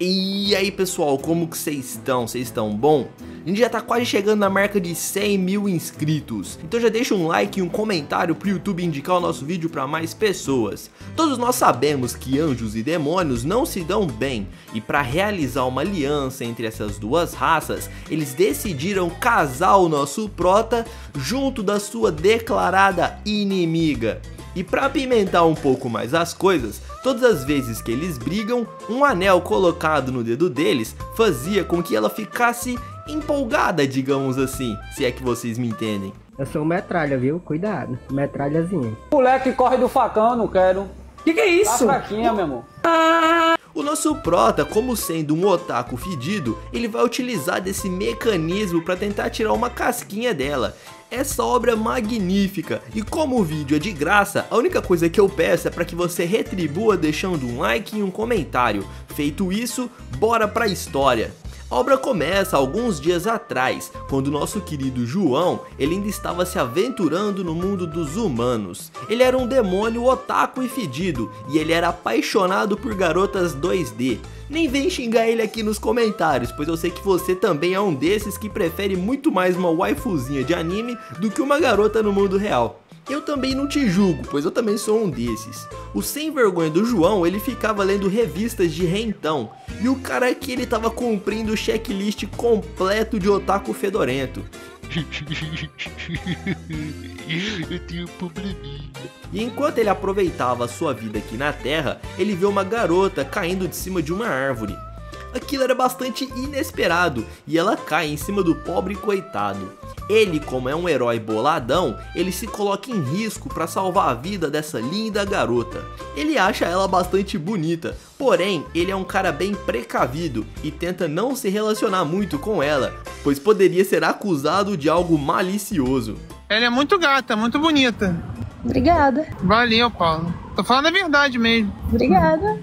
E aí pessoal, como que vocês estão? Vocês estão bom? A gente já tá quase chegando na marca de 100 mil inscritos. Então já deixa um like e um comentário pro YouTube indicar o nosso vídeo para mais pessoas. Todos nós sabemos que anjos e demônios não se dão bem. E para realizar uma aliança entre essas duas raças, eles decidiram casar o nosso prota junto da sua declarada inimiga. E para apimentar um pouco mais as coisas, todas as vezes que eles brigam, um anel colocado no dedo deles fazia com que ela ficasse empolgada, digamos assim, se é que vocês me entendem. Eu sou metralha, viu? Cuidado, metralhazinha. Moleque corre do facão, não quero. Que é isso? Tá fraquinha, meu amor. O nosso prota, como sendo um otaku fedido, ele vai utilizar desse mecanismo para tentar tirar uma casquinha dela. Essa obra é magnífica, e como o vídeo é de graça, a única coisa que eu peço é para que você retribua deixando um like e um comentário. Feito isso, bora pra história. A obra começa alguns dias atrás, quando o nosso querido João, ele ainda estava se aventurando no mundo dos humanos. Ele era um demônio otaku e fedido, e ele era apaixonado por garotas 2D. Nem vem xingar ele aqui nos comentários, pois eu sei que você também é um desses que prefere muito mais uma waifuzinha de anime do que uma garota no mundo real. Eu também não te julgo, pois eu também sou um desses. O sem vergonha do João, ele ficava lendo revistas de rentão. E o cara aqui, ele tava cumprindo o checklist completo de otaku fedorento. Eu tenho um probleminha. E enquanto ele aproveitava a sua vida aqui na Terra, ele vê uma garota caindo de cima de uma árvore. Aquilo era bastante inesperado e ela cai em cima do pobre coitado. Ele, como é um herói boladão, ele se coloca em risco para salvar a vida dessa linda garota. Ele acha ela bastante bonita, porém ele é um cara bem precavido e tenta não se relacionar muito com ela, pois poderia ser acusado de algo malicioso. Ela é muito gata, muito bonita. Obrigada. Valeu, Paulo. Tô falando a verdade mesmo. Obrigada.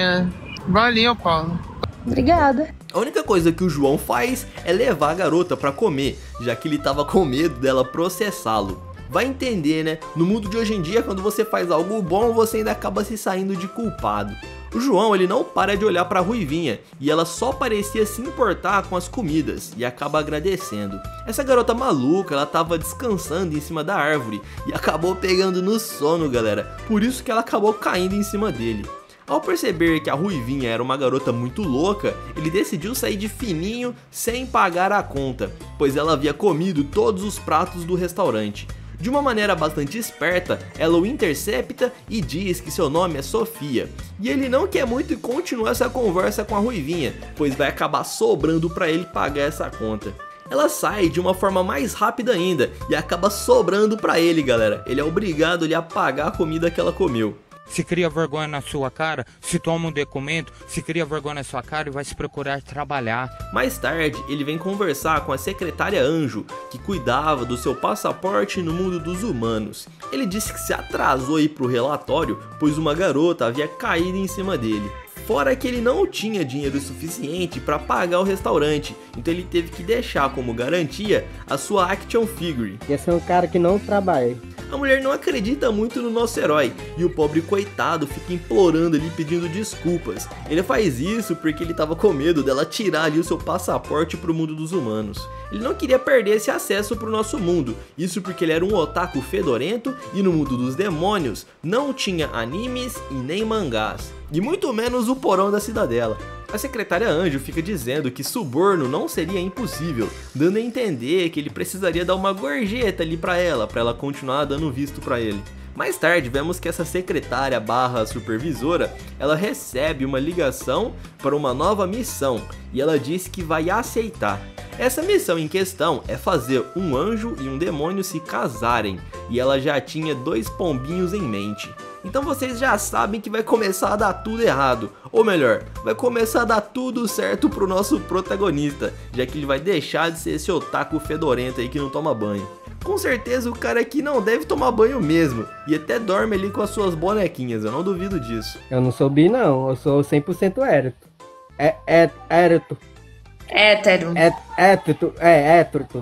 Valeu, Paulo. Obrigada. A única coisa que o João faz é levar a garota pra comer, já que ele tava com medo dela processá-lo. Vai entender, né? No mundo de hoje em dia, quando você faz algo bom, você ainda acaba se saindo de culpado. O João, ele não para de olhar pra Ruivinha, e ela só parecia se importar com as comidas, e acaba agradecendo. Essa garota maluca, ela tava descansando em cima da árvore, e acabou pegando no sono, galera. Por isso que ela acabou caindo em cima dele. Ao perceber que a Ruivinha era uma garota muito louca, ele decidiu sair de fininho sem pagar a conta, pois ela havia comido todos os pratos do restaurante. De uma maneira bastante esperta, ela o intercepta e diz que seu nome é Sofia. E ele não quer muito continuar essa conversa com a Ruivinha, pois vai acabar sobrando para ele pagar essa conta. Ela sai de uma forma mais rápida ainda e acaba sobrando para ele, galera. Ele é obrigado a pagar a comida que ela comeu. Se cria vergonha na sua cara, se toma um documento, se cria vergonha na sua cara e vai se procurar trabalhar. Mais tarde, ele vem conversar com a secretária Anjo, que cuidava do seu passaporte no mundo dos humanos. Ele disse que se atrasou a ir pro relatório, pois uma garota havia caído em cima dele. Fora que ele não tinha dinheiro suficiente para pagar o restaurante, então ele teve que deixar como garantia a sua action figure. Esse é um cara que não trabalha. A mulher não acredita muito no nosso herói e o pobre coitado fica implorando ali, pedindo desculpas. Ele faz isso porque ele estava com medo dela tirar ali o seu passaporte para o mundo dos humanos. Ele não queria perder esse acesso para o nosso mundo, isso porque ele era um otaku fedorento e no mundo dos demônios não tinha animes e nem mangás, e muito menos o porão da cidadela. A secretária Anjo fica dizendo que suborno não seria impossível, dando a entender que ele precisaria dar uma gorjeta ali pra ela continuar dando visto pra ele. Mais tarde vemos que essa secretária barra supervisora, ela recebe uma ligação para uma nova missão e ela diz que vai aceitar. Essa missão em questão é fazer um anjo e um demônio se casarem, e ela já tinha 2 pombinhos em mente. Então vocês já sabem que vai começar a dar tudo errado, ou melhor, vai começar a dar tudo certo pro nosso protagonista, já que ele vai deixar de ser esse otaku fedorento aí que não toma banho. Com certeza o cara aqui não deve tomar banho mesmo, e até dorme ali com as suas bonequinhas, eu não duvido disso. Eu não sou bi não, eu sou 100% hétero. Hétero. Hétero. Hétero.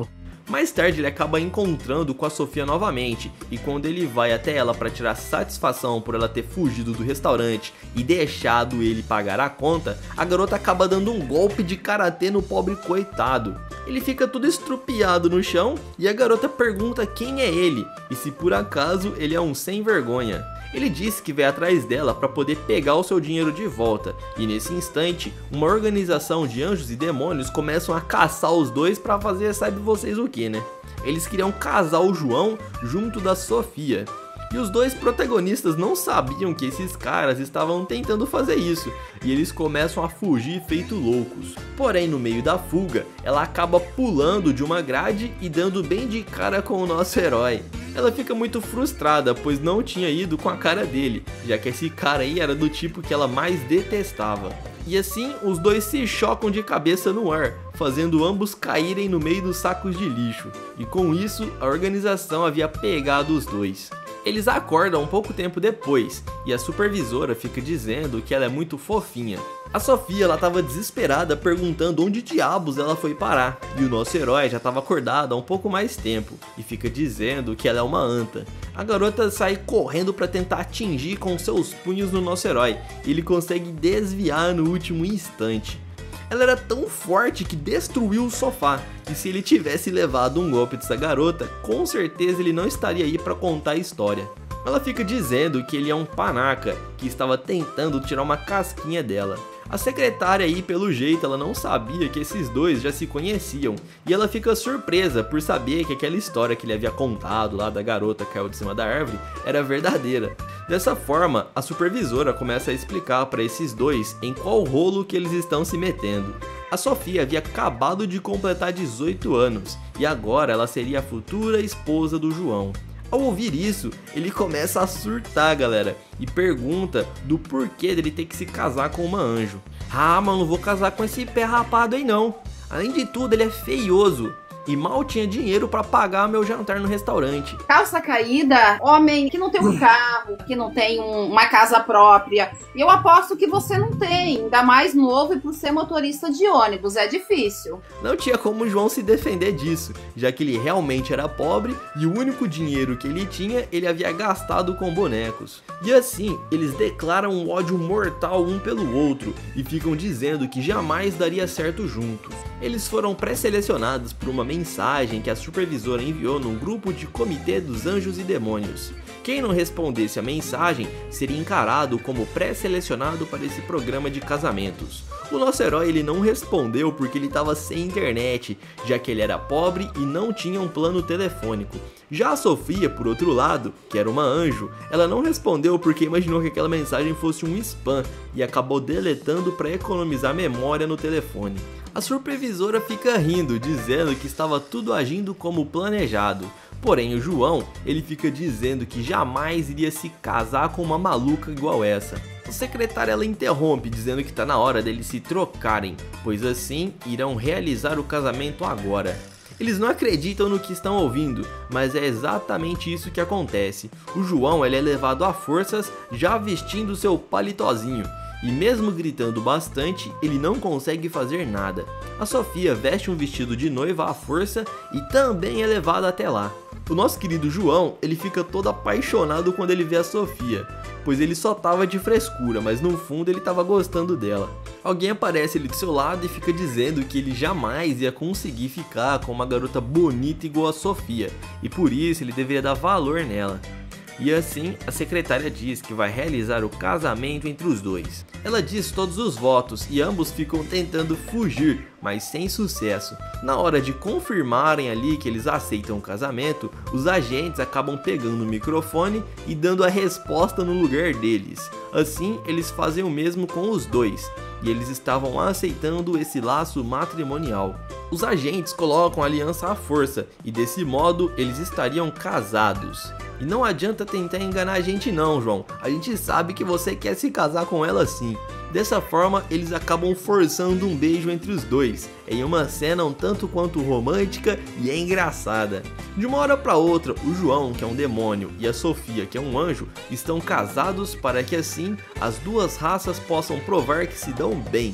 Mais tarde ele acaba encontrando com a Sofia novamente, e quando ele vai até ela para tirar satisfação por ela ter fugido do restaurante e deixado ele pagar a conta, a garota acaba dando um golpe de karatê no pobre coitado. Ele fica todo estrupiado no chão e a garota pergunta quem é ele e se por acaso ele é um sem vergonha. Ele diz que vai atrás dela para poder pegar o seu dinheiro de volta, e nesse instante, uma organização de anjos e demônios começam a caçar os dois para fazer sabe vocês o que, né? Eles queriam casar o João junto da Sofia. E os dois protagonistas não sabiam que esses caras estavam tentando fazer isso, e eles começam a fugir feito loucos. Porém, no meio da fuga, ela acaba pulando de uma grade e dando bem de cara com o nosso herói. Ela fica muito frustrada, pois não tinha ido com a cara dele, já que esse cara aí era do tipo que ela mais detestava. E assim, os dois se chocam de cabeça no ar, fazendo ambos caírem no meio dos sacos de lixo. E com isso, a organização havia pegado os dois. Eles acordam um pouco tempo depois, e a supervisora fica dizendo que ela é muito fofinha. A Sofia ela estava desesperada perguntando onde diabos ela foi parar, e o nosso herói já estava acordado há um pouco mais tempo, e fica dizendo que ela é uma anta. A garota sai correndo para tentar atingir com seus punhos no nosso herói, e ele consegue desviar no último instante. Ela era tão forte que destruiu o sofá, e se ele tivesse levado um golpe dessa garota, com certeza ele não estaria aí para contar a história. Ela fica dizendo que ele é um panaca, que estava tentando tirar uma casquinha dela. A secretária aí, pelo jeito, ela não sabia que esses dois já se conheciam, e ela fica surpresa por saber que aquela história que ele havia contado lá da garota que caiu de cima da árvore era verdadeira. Dessa forma, a supervisora começa a explicar para esses dois em qual rolo que eles estão se metendo. A Sofia havia acabado de completar 18 anos, e agora ela seria a futura esposa do João. Ao ouvir isso, ele começa a surtar, galera, e pergunta do porquê dele ter que se casar com uma anjo. Ah, mano, não vou casar com esse pé rapado aí não. Além de tudo, ele é feioso e mal tinha dinheiro para pagar meu jantar no restaurante. Calça caída, homem que não tem um carro, que não tem uma casa própria. E eu aposto que você não tem, ainda mais novo e por ser motorista de ônibus, é difícil. Não tinha como o João se defender disso, já que ele realmente era pobre e o único dinheiro que ele tinha, ele havia gastado com bonecos. E assim, eles declaram um ódio mortal um pelo outro e ficam dizendo que jamais daria certo juntos. Eles foram pré-selecionados por uma mensagem que a supervisora enviou num grupo de comitê dos anjos e demônios. Quem não respondesse a mensagem seria encarado como pré-selecionado para esse programa de casamentos. O nosso herói ele não respondeu porque ele estava sem internet, já que ele era pobre e não tinha um plano telefônico. Já a Sofia, por outro lado, que era uma anjo, ela não respondeu porque imaginou que aquela mensagem fosse um spam e acabou deletando para economizar memória no telefone. A supervisora fica rindo, dizendo que estava tudo agindo como planejado. Porém, o João, ele fica dizendo que jamais iria se casar com uma maluca igual essa. A secretária ela interrompe, dizendo que está na hora deles se trocarem, pois assim irão realizar o casamento agora. Eles não acreditam no que estão ouvindo, mas é exatamente isso que acontece. O João ele é levado à forças já vestindo seu palitozinho. E mesmo gritando bastante, ele não consegue fazer nada. A Sofia veste um vestido de noiva à força e também é levada até lá. O nosso querido João, ele fica todo apaixonado quando ele vê a Sofia, pois ele só tava de frescura, mas no fundo ele tava gostando dela. Alguém aparece ali do seu lado e fica dizendo que ele jamais ia conseguir ficar com uma garota bonita igual a Sofia, e por isso ele deveria dar valor nela. E assim, a secretária diz que vai realizar o casamento entre os dois. Ela diz todos os votos e ambos ficam tentando fugir, mas sem sucesso. Na hora de confirmarem ali que eles aceitam o casamento, os agentes acabam pegando o microfone e dando a resposta no lugar deles. Assim, eles fazem o mesmo com os dois, e eles estavam aceitando esse laço matrimonial. Os agentes colocam a aliança à força, e desse modo eles estariam casados. E não adianta tentar enganar a gente não, João. A gente sabe que você quer se casar com ela sim. Dessa forma, eles acabam forçando um beijo entre os dois, em uma cena um tanto quanto romântica e engraçada. De uma hora para outra, o João, que é um demônio, e a Sofia, que é um anjo, estão casados para que assim as duas raças possam provar que se dão bem.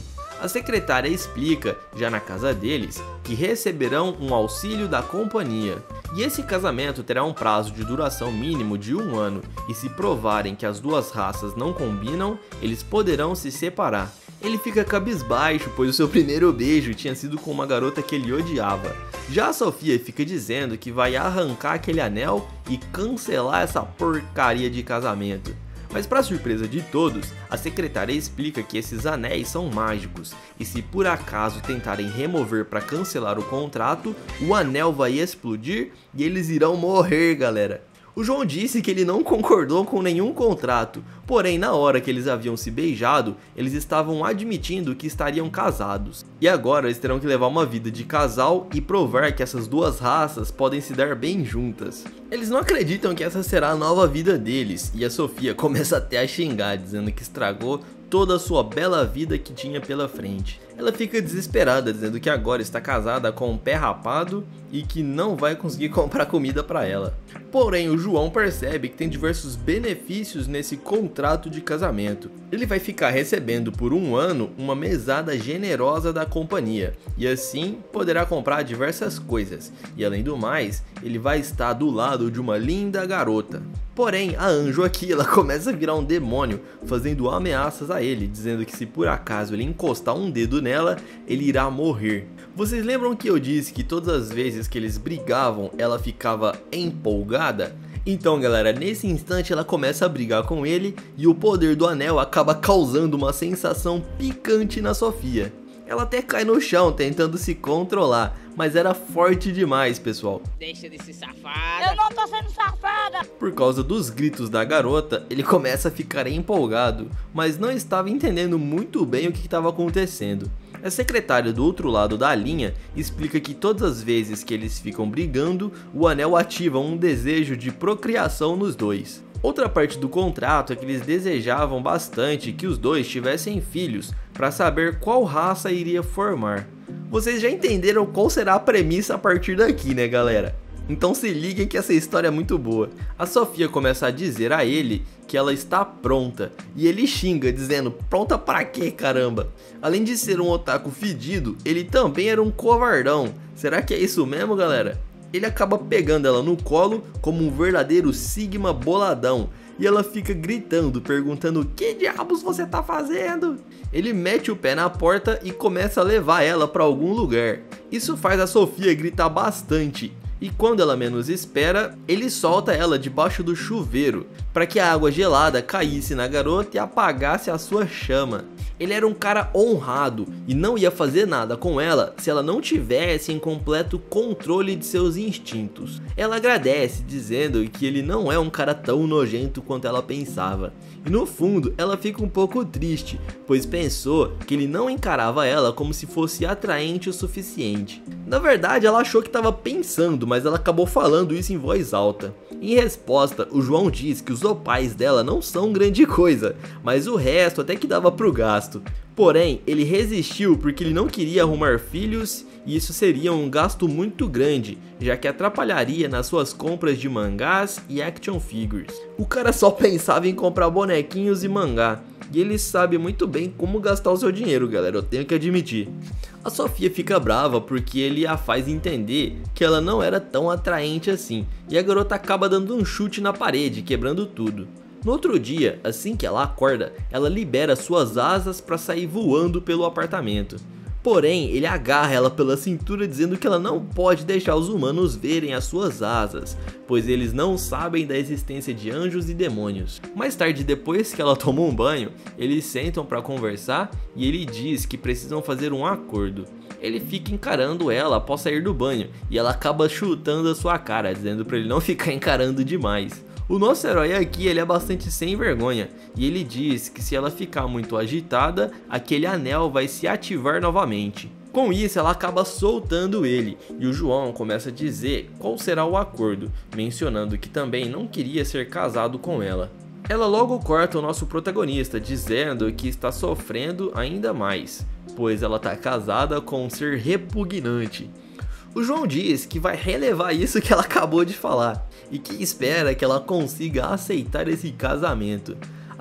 A secretária explica, já na casa deles, que receberão um auxílio da companhia. E esse casamento terá um prazo de duração mínimo de 1 ano, e se provarem que as duas raças não combinam, eles poderão se separar. Ele fica cabisbaixo, pois o seu primeiro beijo tinha sido com uma garota que ele odiava. Já a Sofia fica dizendo que vai arrancar aquele anel e cancelar essa porcaria de casamento. Mas para surpresa de todos, a secretária explica que esses anéis são mágicos, e se por acaso tentarem remover para cancelar o contrato, o anel vai explodir e eles irão morrer, galera. O João disse que ele não concordou com nenhum contrato, porém na hora que eles haviam se beijado, eles estavam admitindo que estariam casados. E agora eles terão que levar uma vida de casal e provar que essas duas raças podem se dar bem juntas. Eles não acreditam que essa será a nova vida deles, e a Sofia começa até a xingar, dizendo que estragou toda a sua bela vida que tinha pela frente. Ela fica desesperada, dizendo que agora está casada com um pé rapado e que não vai conseguir comprar comida para ela. Porém, o João percebe que tem diversos benefícios nesse contrato de casamento. Ele vai ficar recebendo por 1 ano uma mesada generosa da companhia, e assim poderá comprar diversas coisas, e além do mais, ele vai estar do lado de uma linda garota. Porém, a Anjo aqui, ela começa a virar um demônio, fazendo ameaças a ele, dizendo que se por acaso ele encostar um dedo nela, ele irá morrer. Vocês lembram que eu disse que todas as vezes que eles brigavam, ela ficava empolgada? Então galera, nesse instante ela começa a brigar com ele, e o poder do anel acaba causando uma sensação picante na Sofia. Ela até cai no chão tentando se controlar, mas era forte demais, pessoal. Deixa de ser safada. Eu não tô sendo safada. Por causa dos gritos da garota, ele começa a ficar empolgado, mas não estava entendendo muito bem o que estava acontecendo. A secretária do outro lado da linha explica que todas as vezes que eles ficam brigando, o anel ativa um desejo de procriação nos dois. Outra parte do contrato é que eles desejavam bastante que os dois tivessem filhos, para saber qual raça iria formar. Vocês já entenderam qual será a premissa a partir daqui, né galera? Então se liguem que essa história é muito boa. A Sofia começa a dizer a ele que ela está pronta, e ele xinga dizendo: pronta pra quê, caramba? Além de ser um otaku fedido, ele também era um covardão. Será que é isso mesmo, galera? Ele acaba pegando ela no colo como um verdadeiro Sigma boladão, e ela fica gritando, perguntando: que diabos você tá fazendo? Ele mete o pé na porta e começa a levar ela para algum lugar. Isso faz a Sofia gritar bastante, e quando ela menos espera, ele solta ela debaixo do chuveiro, para que a água gelada caísse na garota e apagasse a sua chama. Ele era um cara honrado e não ia fazer nada com ela se ela não tivesse em completo controle de seus instintos. Ela agradece, dizendo que ele não é um cara tão nojento quanto ela pensava. E no fundo, ela fica um pouco triste, pois pensou que ele não encarava ela como se fosse atraente o suficiente. Na verdade, ela achou que estava pensando, mas ela acabou falando isso em voz alta. Em resposta, o João diz que os opais dela não são grande coisa, mas o resto até que dava pro gasto. Porém, ele resistiu porque ele não queria arrumar filhos, e isso seria um gasto muito grande, já que atrapalharia nas suas compras de mangás e action figures. O cara só pensava em comprar bonequinhos e mangá, e ele sabe muito bem como gastar o seu dinheiro, galera, eu tenho que admitir. A Sofia fica brava porque ele a faz entender que ela não era tão atraente assim, e a garota acaba dando um chute na parede, quebrando tudo. No outro dia, assim que ela acorda, ela libera suas asas para sair voando pelo apartamento. Porém, ele agarra ela pela cintura, dizendo que ela não pode deixar os humanos verem as suas asas, pois eles não sabem da existência de anjos e demônios. Mais tarde, depois que ela toma um banho, eles sentam para conversar e ele diz que precisam fazer um acordo. Ele fica encarando ela após sair do banho e ela acaba chutando a sua cara, dizendo para ele não ficar encarando demais. O nosso herói aqui, ele é bastante sem vergonha, e ele diz que se ela ficar muito agitada, aquele anel vai se ativar novamente. Com isso, ela acaba soltando ele, e o João começa a dizer qual será o acordo, mencionando que também não queria ser casado com ela. Ela logo corta o nosso protagonista, dizendo que está sofrendo ainda mais, pois ela está casada com um ser repugnante. O João diz que vai relevar isso que ela acabou de falar, e que espera que ela consiga aceitar esse casamento.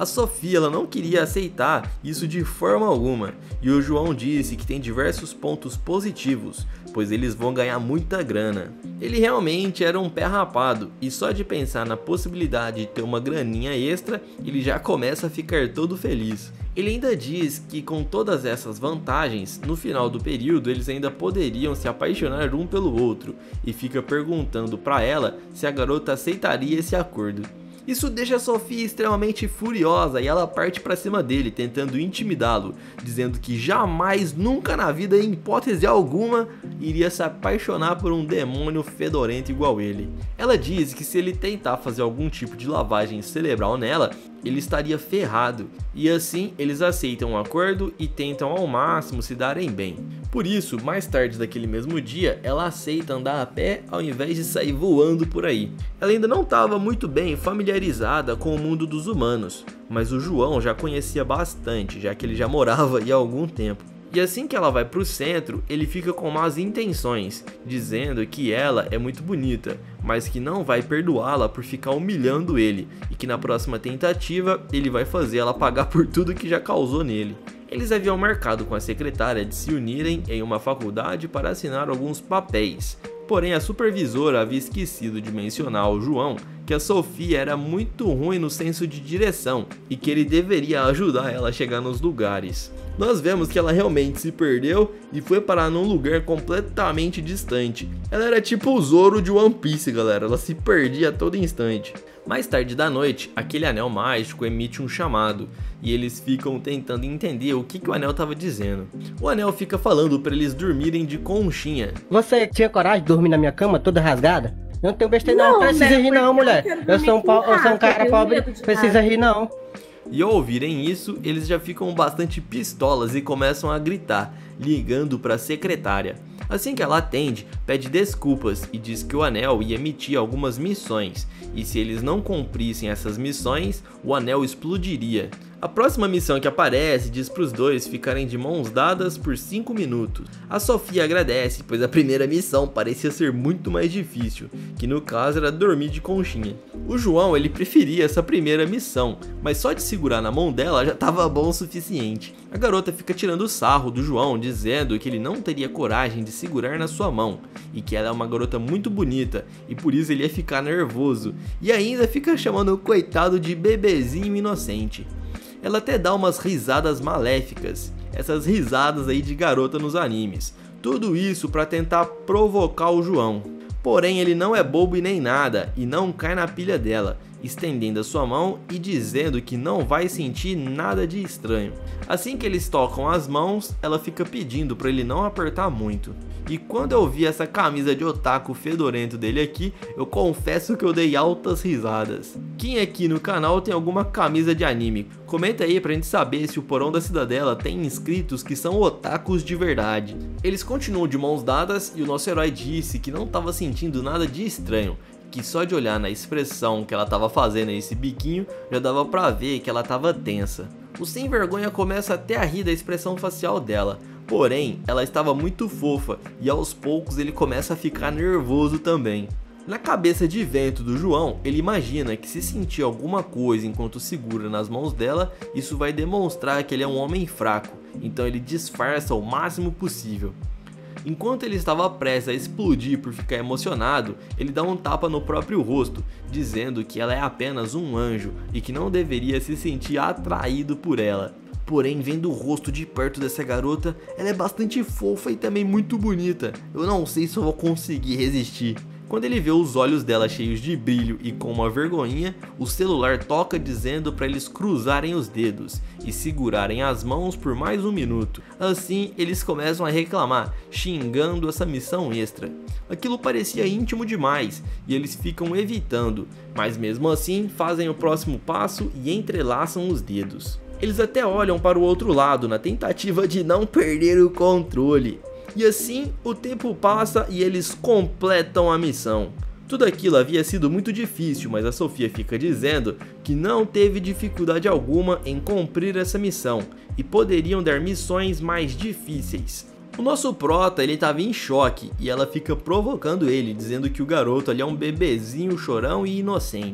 A Sofia ela não queria aceitar isso de forma alguma, e o João disse que tem diversos pontos positivos, pois eles vão ganhar muita grana. Ele realmente era um pé rapado, e só de pensar na possibilidade de ter uma graninha extra, ele já começa a ficar todo feliz. Ele ainda diz que com todas essas vantagens, no final do período eles ainda poderiam se apaixonar um pelo outro, e fica perguntando para ela se a garota aceitaria esse acordo. Isso deixa a Sofia extremamente furiosa e ela parte para cima dele, tentando intimidá-lo, dizendo que jamais, nunca na vida, em hipótese alguma, iria se apaixonar por um demônio fedorento igual ele. Ela diz que se ele tentar fazer algum tipo de lavagem cerebral nela, ele estaria ferrado, e assim eles aceitam um acordo e tentam ao máximo se darem bem. Por isso, mais tarde daquele mesmo dia, ela aceita andar a pé ao invés de sair voando por aí. Ela ainda não estava muito bem familiarizada com o mundo dos humanos, mas o João já conhecia bastante, já que ele já morava aí há algum tempo. E assim que ela vai pro centro, ele fica com más intenções, dizendo que ela é muito bonita, mas que não vai perdoá-la por ficar humilhando ele, e que na próxima tentativa ele vai fazer ela pagar por tudo que já causou nele. Eles haviam marcado com a secretária de se unirem em uma faculdade para assinar alguns papéis. Porém, a supervisora havia esquecido de mencionar ao João que a Sofia era muito ruim no senso de direção e que ele deveria ajudar ela a chegar nos lugares. Nós vemos que ela realmente se perdeu e foi parar num lugar completamente distante. Ela era tipo o Zoro de One Piece, galera, ela se perdia a todo instante. Mais tarde da noite, aquele anel mágico emite um chamado e eles ficam tentando entender o que o anel estava dizendo. O anel fica falando para eles dormirem de conchinha. Você tinha coragem de dormir na minha cama toda rasgada? Eu não tenho besteira não, precisa rir não, mulher. Eu sou um cara pobre, precisa rir não. E ao ouvirem isso, eles já ficam bastante pistolas e começam a gritar, ligando para a secretária. Assim que ela atende, pede desculpas e diz que o anel ia emitir algumas missões, e se eles não cumprissem essas missões, o anel explodiria. A próxima missão que aparece diz para os dois ficarem de mãos dadas por 5 minutos. A Sofia agradece, pois a primeira missão parecia ser muito mais difícil, que no caso era dormir de conchinha. O João ele preferia essa primeira missão, mas só de segurar na mão dela já estava bom o suficiente. A garota fica tirando sarro do João, dizendo que ele não teria coragem de segurar na sua mão, e que ela é uma garota muito bonita, e por isso ele ia ficar nervoso, e ainda fica chamando o coitado de bebezinho inocente. Ela até dá umas risadas maléficas, essas risadas aí de garota nos animes. Tudo isso para tentar provocar o João. Porém ele não é bobo e nem nada, e não cai na pilha dela, estendendo a sua mão e dizendo que não vai sentir nada de estranho. Assim que eles tocam as mãos, ela fica pedindo para ele não apertar muito. E quando eu vi essa camisa de otaku fedorento dele aqui, eu confesso que eu dei altas risadas. Quem aqui no canal tem alguma camisa de anime? Comenta aí pra gente saber se o Porão da Cidadela tem inscritos que são otakus de verdade. Eles continuam de mãos dadas e o nosso herói disse que não estava sentindo nada de estranho, que só de olhar na expressão que ela estava fazendo esse biquinho, já dava pra ver que ela estava tensa. O sem vergonha começa até a rir da expressão facial dela, porém ela estava muito fofa e aos poucos ele começa a ficar nervoso também. Na cabeça de vento do João, ele imagina que se sentir alguma coisa enquanto segura nas mãos dela, isso vai demonstrar que ele é um homem fraco, então ele disfarça o máximo possível. Enquanto ele estava prestes a explodir por ficar emocionado, ele dá um tapa no próprio rosto, dizendo que ela é apenas um anjo e que não deveria se sentir atraído por ela. Porém, vendo o rosto de perto dessa garota, ela é bastante fofa e também muito bonita. Eu não sei se eu vou conseguir resistir. Quando ele vê os olhos dela cheios de brilho e com uma vergonhinha, o celular toca dizendo para eles cruzarem os dedos e segurarem as mãos por mais 1 minuto. Assim, eles começam a reclamar, xingando essa missão extra. Aquilo parecia íntimo demais e eles ficam evitando, mas mesmo assim fazem o próximo passo e entrelaçam os dedos. Eles até olham para o outro lado na tentativa de não perder o controle. E assim o tempo passa e eles completam a missão. Tudo aquilo havia sido muito difícil, mas a Sofia fica dizendo que não teve dificuldade alguma em cumprir essa missão e poderiam dar missões mais difíceis. O nosso prota ele estava em choque e ela fica provocando ele, dizendo que o garoto ali é um bebezinho chorão e inocente.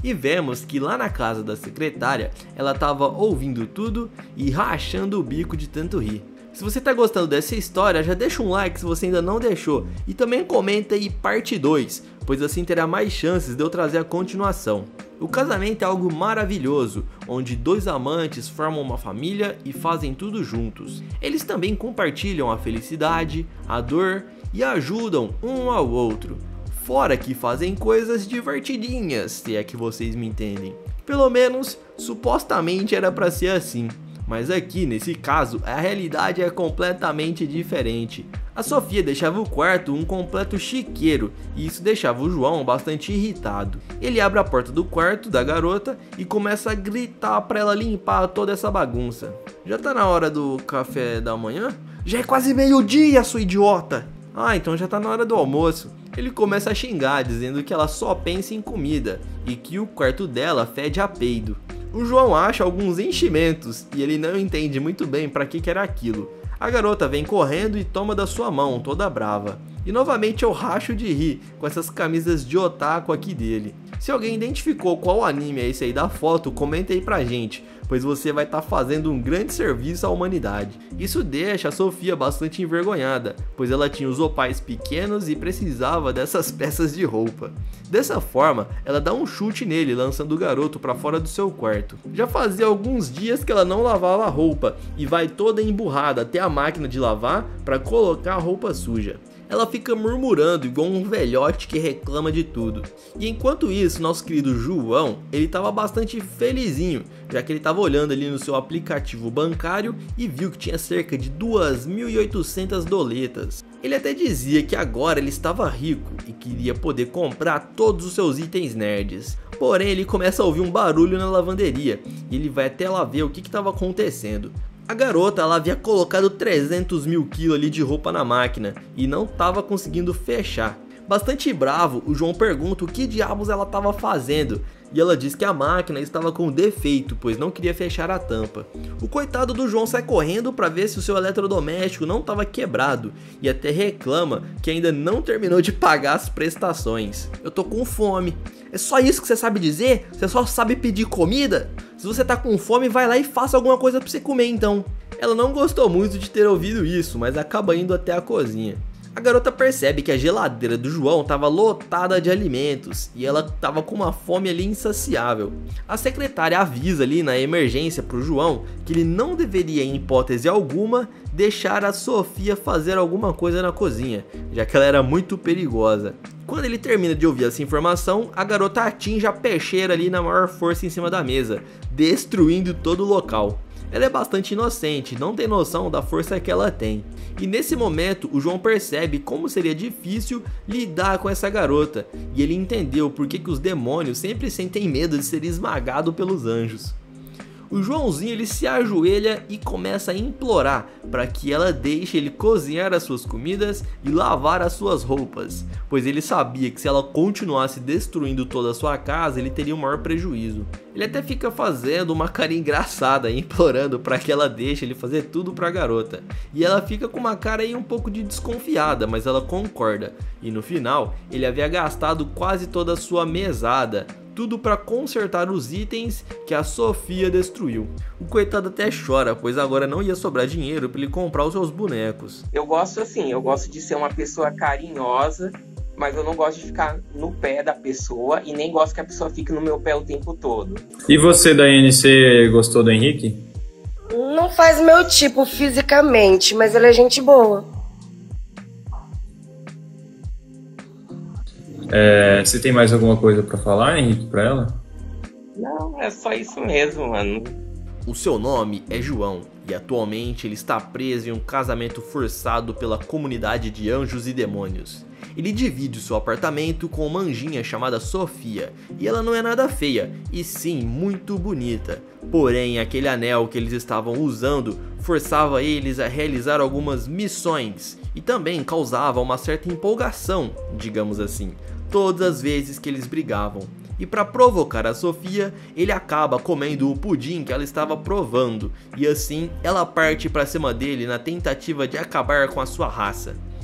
E vemos que lá na casa da secretária, ela estava ouvindo tudo e rachando o bico de tanto rir. Se você tá gostando dessa história, já deixa um like se você ainda não deixou. E também comenta aí parte 2, pois assim terá mais chances de eu trazer a continuação. O casamento é algo maravilhoso, onde dois amantes formam uma família e fazem tudo juntos. Eles também compartilham a felicidade, a dor e ajudam um ao outro. Fora que fazem coisas divertidinhas, se é que vocês me entendem. Pelo menos, supostamente era pra ser assim. Mas aqui, nesse caso, a realidade é completamente diferente. A Sofia deixava o quarto um completo chiqueiro, e isso deixava o João bastante irritado. Ele abre a porta do quarto da garota e começa a gritar pra ela limpar toda essa bagunça. Já tá na hora do café da manhã? Já é quase meio-dia, sua idiota! Ah, então já tá na hora do almoço. Ele começa a xingar, dizendo que ela só pensa em comida e que o quarto dela fede a peido. O João acha alguns enchimentos e ele não entende muito bem para que era aquilo. A garota vem correndo e toma da sua mão, toda brava. E novamente eu racho de rir com essas camisas de otaku aqui dele. Se alguém identificou qual anime é esse aí da foto, comenta aí pra gente, pois você vai estar fazendo um grande serviço à humanidade. Isso deixa a Sofia bastante envergonhada, pois ela tinha os opais pequenos e precisava dessas peças de roupa. Dessa forma, ela dá um chute nele, lançando o garoto para fora do seu quarto. Já fazia alguns dias que ela não lavava a roupa e vai toda emburrada até a máquina de lavar para colocar a roupa suja. Ela fica murmurando igual um velhote que reclama de tudo. E enquanto isso, nosso querido João, ele estava bastante felizinho, já que ele estava olhando ali no seu aplicativo bancário e viu que tinha cerca de 2.800 doletas. Ele até dizia que agora ele estava rico e queria poder comprar todos os seus itens nerds. Porém, ele começa a ouvir um barulho na lavanderia e ele vai até lá ver o que estava acontecendo. A garota, ela havia colocado 300 mil quilos ali de roupa na máquina e não estava conseguindo fechar. Bastante bravo, o João pergunta o que diabos ela estava fazendo e ela diz que a máquina estava com defeito, pois não queria fechar a tampa. O coitado do João sai correndo para ver se o seu eletrodoméstico não estava quebrado e até reclama que ainda não terminou de pagar as prestações. Eu tô com fome. É só isso que você sabe dizer? Você só sabe pedir comida? Se você tá com fome, vai lá e faça alguma coisa pra você comer então. Ela não gostou muito de ter ouvido isso, mas acaba indo até a cozinha. A garota percebe que a geladeira do João estava lotada de alimentos e ela estava com uma fome ali insaciável. A secretária avisa ali na emergência pro João que ele não deveria, em hipótese alguma, deixar a Sofia fazer alguma coisa na cozinha, já que ela era muito perigosa. Quando ele termina de ouvir essa informação, a garota atinge a peixeira ali na maior força em cima da mesa, destruindo todo o local. Ela é bastante inocente, não tem noção da força que ela tem. E nesse momento, o João percebe como seria difícil lidar com essa garota. E ele entendeu por que os demônios sempre sentem medo de ser esmagado pelos anjos. O Joãozinho, ele se ajoelha e começa a implorar para que ela deixe ele cozinhar as suas comidas e lavar as suas roupas, pois ele sabia que se ela continuasse destruindo toda a sua casa, ele teria um maior prejuízo. Ele até fica fazendo uma cara engraçada, implorando para que ela deixe ele fazer tudo para a garota. E ela fica com uma cara aí um pouco de desconfiada, mas ela concorda. E no final, ele havia gastado quase toda a sua mesada, tudo para consertar os itens que a Sofia destruiu. O coitado até chora, pois agora não ia sobrar dinheiro para ele comprar os seus bonecos. Eu gosto assim, eu gosto de ser uma pessoa carinhosa, mas eu não gosto de ficar no pé da pessoa e nem gosto que a pessoa fique no meu pé o tempo todo. E você, Daiane, você gostou do Henrique? Não faz meu tipo fisicamente, mas ele é gente boa. Você tem mais alguma coisa pra falar, Henrique, pra ela? Não, é só isso mesmo, mano. O seu nome é João e atualmente ele está preso em um casamento forçado pela comunidade de anjos e demônios. Ele divide o seu apartamento com uma anjinha chamada Sofia e ela não é nada feia, e sim muito bonita. Porém, aquele anel que eles estavam usando forçava eles a realizar algumas missões e também causava uma certa empolgação, digamos assim, todas as vezes que eles brigavam. E para provocar a Sofia, ele acaba comendo o pudim que ela estava provando, e assim ela parte para cima dele na tentativa de acabar com a sua raça.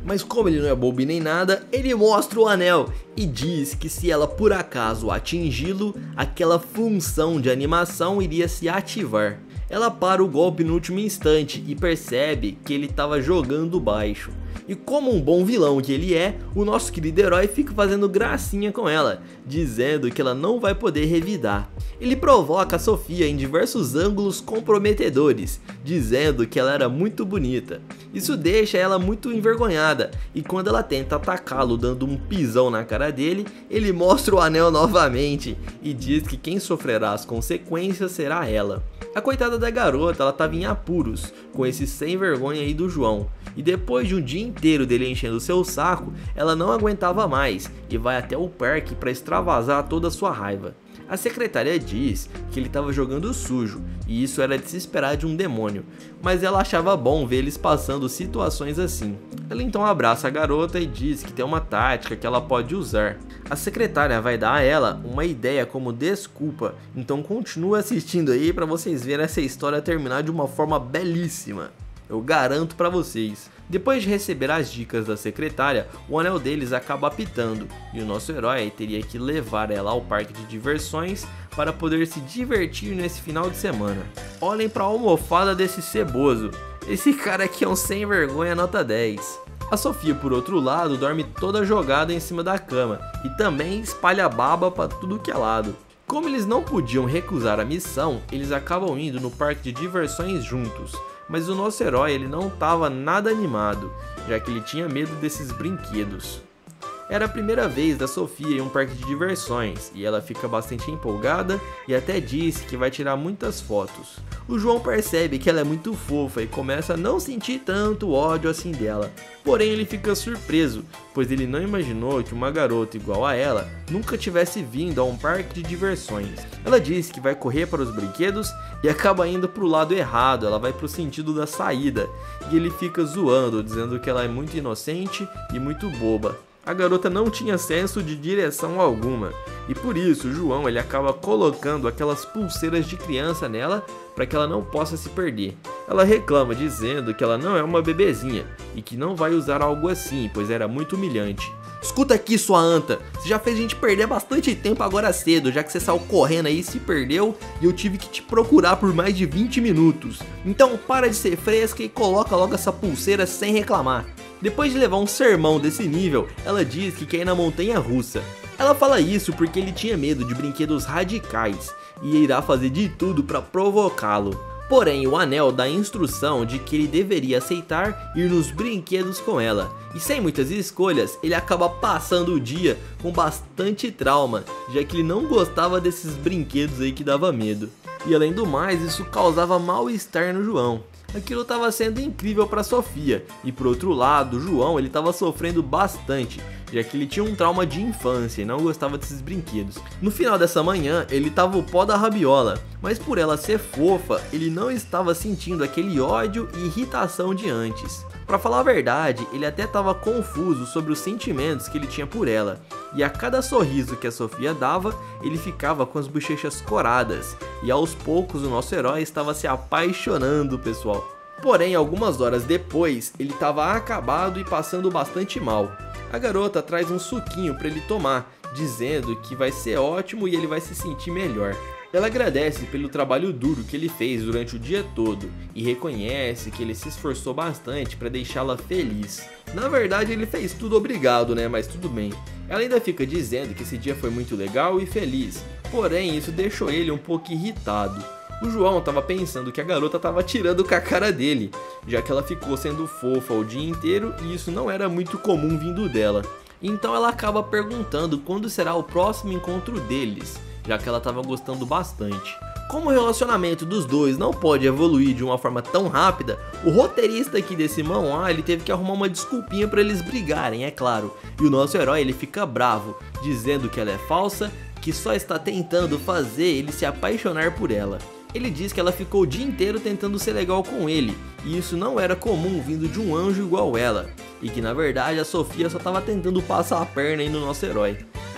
Mas como ele não é bobo nem nada, ele mostra o anel e diz que se ela por acaso atingi-lo, aquela função de animação iria se ativar. Ela para o golpe no último instante e percebe que ele estava jogando baixo. E como um bom vilão que ele é, o nosso querido herói fica fazendo gracinha com ela, dizendo que ela não vai poder revidar. Ele provoca a Sofia em diversos ângulos comprometedores, dizendo que ela era muito bonita. Isso deixa ela muito envergonhada, e quando ela tenta atacá-lo dando um pisão na cara dele, ele mostra o anel novamente e diz que quem sofrerá as consequências será ela. A coitada da garota, ela estava em apuros com esse sem vergonha aí do João. E depois de um dia inteiro dele enchendo seu saco, ela não aguentava mais e vai até o parque para extravasar toda a sua raiva. A secretária diz que ele estava jogando sujo e isso era de se esperar de um demônio, mas ela achava bom ver eles passando situações assim. Ela então abraça a garota e diz que tem uma tática que ela pode usar. A secretária vai dar a ela uma ideia como desculpa, então continua assistindo aí para vocês verem essa história terminar de uma forma belíssima. Eu garanto pra vocês. Depois de receber as dicas da secretária, o anel deles acaba apitando e o nosso herói teria que levar ela ao parque de diversões para poder se divertir nesse final de semana. Olhem pra almofada desse ceboso. Esse cara aqui é um sem vergonha nota 10. A Sofia, por outro lado, dorme toda jogada em cima da cama e também espalha baba pra tudo que é lado. Como eles não podiam recusar a missão, eles acabam indo no parque de diversões juntos. Mas o nosso herói ele não estava nada animado, já que ele tinha medo desses brinquedos. Era a primeira vez da Sofia em um parque de diversões e ela fica bastante empolgada e até diz que vai tirar muitas fotos. O João percebe que ela é muito fofa e começa a não sentir tanto ódio assim dela. Porém ele fica surpreso, pois ele não imaginou que uma garota igual a ela nunca tivesse vindo a um parque de diversões. Ela diz que vai correr para os brinquedos e acaba indo para o lado errado, ela vai para o sentido da saída. E ele fica zoando, dizendo que ela é muito inocente e muito boba. A garota não tinha senso de direção alguma, e por isso o João ele acaba colocando aquelas pulseiras de criança nela para que ela não possa se perder. Ela reclama dizendo que ela não é uma bebezinha e que não vai usar algo assim, pois era muito humilhante. Escuta aqui, sua anta, você já fez a gente perder bastante tempo agora cedo, já que você saiu correndo aí e se perdeu e eu tive que te procurar por mais de 20 minutos. Então para de ser fresca e coloca logo essa pulseira sem reclamar. Depois de levar um sermão desse nível, ela diz que quer ir na montanha russa. Ela fala isso porque ele tinha medo de brinquedos radicais e irá fazer de tudo para provocá-lo. Porém, o anel dá a instrução de que ele deveria aceitar ir nos brinquedos com ela. E sem muitas escolhas, ele acaba passando o dia com bastante trauma, já que ele não gostava desses brinquedos aí que dava medo. E além do mais, isso causava mal-estar no João. Aquilo estava sendo incrível para Sofia, e por outro lado, o João ele estava sofrendo bastante, já que ele tinha um trauma de infância e não gostava desses brinquedos. No final dessa manhã, ele estava o pó da rabiola, mas por ela ser fofa, ele não estava sentindo aquele ódio e irritação de antes. Para falar a verdade, ele até estava confuso sobre os sentimentos que ele tinha por ela, e a cada sorriso que a Sofia dava, ele ficava com as bochechas coradas, e aos poucos o nosso herói estava se apaixonando, pessoal. Porém, algumas horas depois, ele estava acabado e passando bastante mal. A garota traz um suquinho para ele tomar, dizendo que vai ser ótimo e ele vai se sentir melhor. Ela agradece pelo trabalho duro que ele fez durante o dia todo e reconhece que ele se esforçou bastante para deixá-la feliz. Na verdade ele fez tudo obrigado, né? Mas tudo bem. Ela ainda fica dizendo que esse dia foi muito legal e feliz, porém isso deixou ele um pouco irritado. O João estava pensando que a garota estava tirando com a cara dele, já que ela ficou sendo fofa o dia inteiro e isso não era muito comum vindo dela. Então ela acaba perguntando quando será o próximo encontro deles, já que ela estava gostando bastante. Como o relacionamento dos dois não pode evoluir de uma forma tão rápida, o roteirista aqui desse manhwa ele teve que arrumar uma desculpinha para eles brigarem, é claro. E o nosso herói ele fica bravo, dizendo que ela é falsa, que só está tentando fazer ele se apaixonar por ela. Ele diz que ela ficou o dia inteiro tentando ser legal com ele, e isso não era comum vindo de um anjo igual ela, e que na verdade a Sofia só estava tentando passar a perna aí no nosso herói. A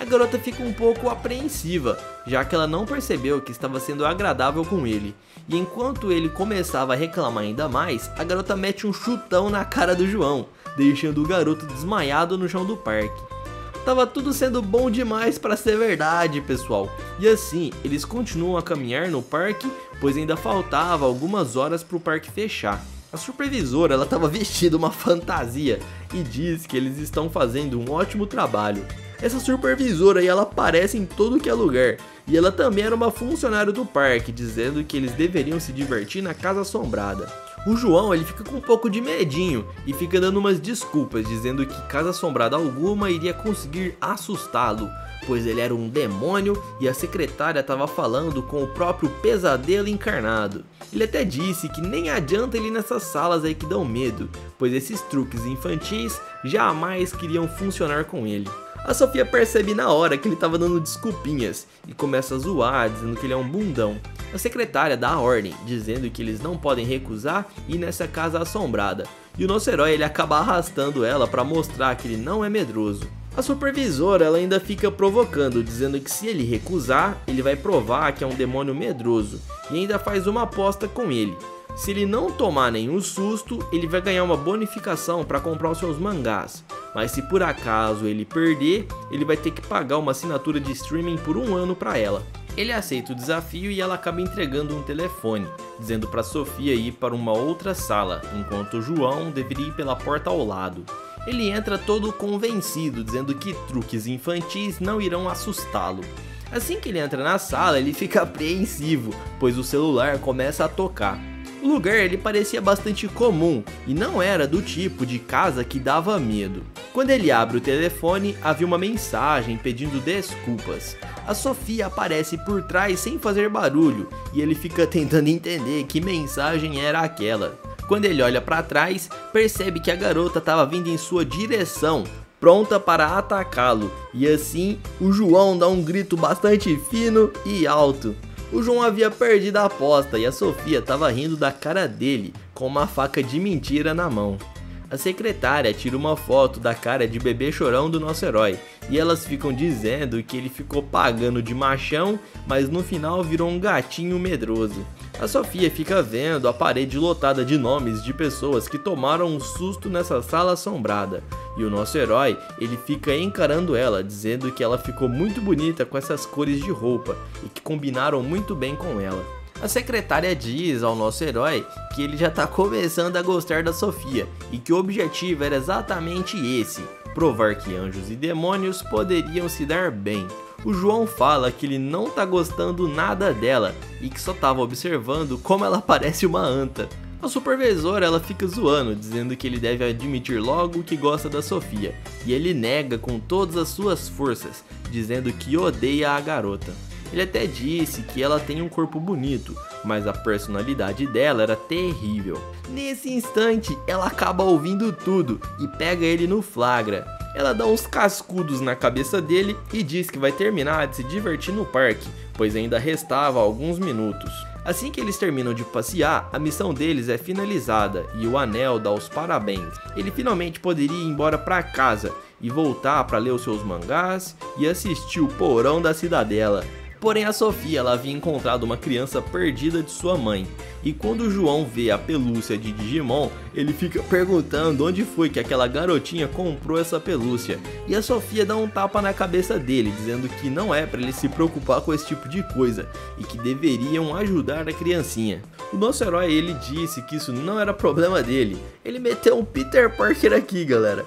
garota fica um pouco apreensiva, já que ela não percebeu que estava sendo agradável com ele. E enquanto ele começava a reclamar ainda mais, a garota mete um chutão na cara do João, deixando o garoto desmaiado no chão do parque. Tava tudo sendo bom demais para ser verdade, pessoal. E assim, eles continuam a caminhar no parque, pois ainda faltava algumas horas para o parque fechar. A supervisora, ela estava vestida uma fantasia e diz que eles estão fazendo um ótimo trabalho. Essa supervisora aí, ela aparece em todo que é lugar, e ela também era uma funcionária do parque, dizendo que eles deveriam se divertir na Casa Assombrada. O João, ele fica com um pouco de medinho e fica dando umas desculpas, dizendo que Casa Assombrada alguma iria conseguir assustá-lo, pois ele era um demônio e a secretária estava falando com o próprio pesadelo encarnado. Ele até disse que nem adianta ele ir nessas salas aí que dão medo, pois esses truques infantis jamais queriam funcionar com ele. A Sofia percebe na hora que ele estava dando desculpinhas e começa a zoar, dizendo que ele é um bundão. A secretária dá a ordem, dizendo que eles não podem recusar ir nessa casa assombrada. E o nosso herói, ele acaba arrastando ela para mostrar que ele não é medroso. A supervisora, ela ainda fica provocando, dizendo que se ele recusar, ele vai provar que é um demônio medroso. E ainda faz uma aposta com ele. Se ele não tomar nenhum susto, ele vai ganhar uma bonificação para comprar os seus mangás. Mas se por acaso ele perder, ele vai ter que pagar uma assinatura de streaming por 1 ano para ela. Ele aceita o desafio e ela acaba entregando um telefone, dizendo para Sofia ir para uma outra sala, enquanto o João deveria ir pela porta ao lado. Ele entra todo convencido, dizendo que truques infantis não irão assustá-lo. Assim que ele entra na sala, ele fica apreensivo, pois o celular começa a tocar. O lugar, ele parecia bastante comum e não era do tipo de casa que dava medo. Quando ele abre o telefone, havia uma mensagem pedindo desculpas. A Sofia aparece por trás sem fazer barulho e ele fica tentando entender que mensagem era aquela. Quando ele olha para trás, percebe que a garota estava vindo em sua direção, pronta para atacá-lo, e assim o João dá um grito bastante fino e alto. O João havia perdido a aposta e a Sofia estava rindo da cara dele com uma faca de mentira na mão. A secretária tira uma foto da cara de bebê chorão do nosso herói e elas ficam dizendo que ele ficou pagando de machão, mas no final virou um gatinho medroso. A Sofia fica vendo a parede lotada de nomes de pessoas que tomaram um susto nessa sala assombrada. E o nosso herói, ele fica encarando ela, dizendo que ela ficou muito bonita com essas cores de roupa e que combinaram muito bem com ela. A secretária diz ao nosso herói que ele já está começando a gostar da Sofia e que o objetivo era exatamente esse, provar que anjos e demônios poderiam se dar bem. O João fala que ele não tá gostando nada dela e que só tava observando como ela parece uma anta. A supervisora, ela fica zoando, dizendo que ele deve admitir logo que gosta da Sofia, e ele nega com todas as suas forças, dizendo que odeia a garota. Ele até disse que ela tem um corpo bonito, mas a personalidade dela era terrível. Nesse instante, ela acaba ouvindo tudo e pega ele no flagra. Ela dá uns cascudos na cabeça dele e diz que vai terminar de se divertir no parque, pois ainda restava alguns minutos. Assim que eles terminam de passear, a missão deles é finalizada e o anel dá os parabéns. Ele finalmente poderia ir embora para casa e voltar para ler os seus mangás e assistir o Porão da Cidadela. Porém a Sofia, ela havia encontrado uma criança perdida de sua mãe. E quando o João vê a pelúcia de Digimon, ele fica perguntando onde foi que aquela garotinha comprou essa pelúcia. E a Sofia dá um tapa na cabeça dele, dizendo que não é para ele se preocupar com esse tipo de coisa e que deveriam ajudar a criancinha. O nosso herói, ele disse que isso não era problema dele. Ele meteu um Peter Parker aqui, galera.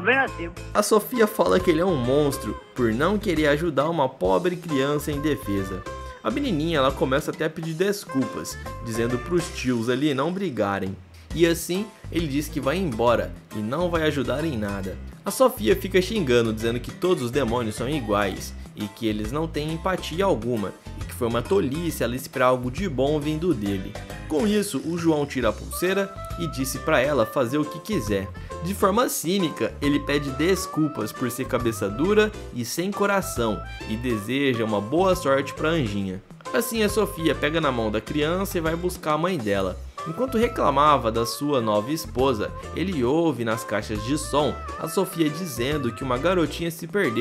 A Sofia fala que ele é um monstro por não querer ajudar uma pobre criança indefesa. A menininha, ela começa até a pedir desculpas, dizendo pros tios ali não brigarem. E assim, ele diz que vai embora e não vai ajudar em nada. A Sofia fica xingando, dizendo que todos os demônios são iguais e que eles não têm empatia alguma e que foi uma tolice ela esperar algo de bom vindo dele. Com isso, o João tira a pulseira e disse para ela fazer o que quiser. De forma cínica, ele pede desculpas por ser cabeça dura e sem coração e deseja uma boa sorte para a Anjinha. Assim, a Sofia pega na mão da criança e vai buscar a mãe dela. Enquanto reclamava da sua nova esposa, ele ouve nas caixas de som a Sofia dizendo que uma garotinha se perdeu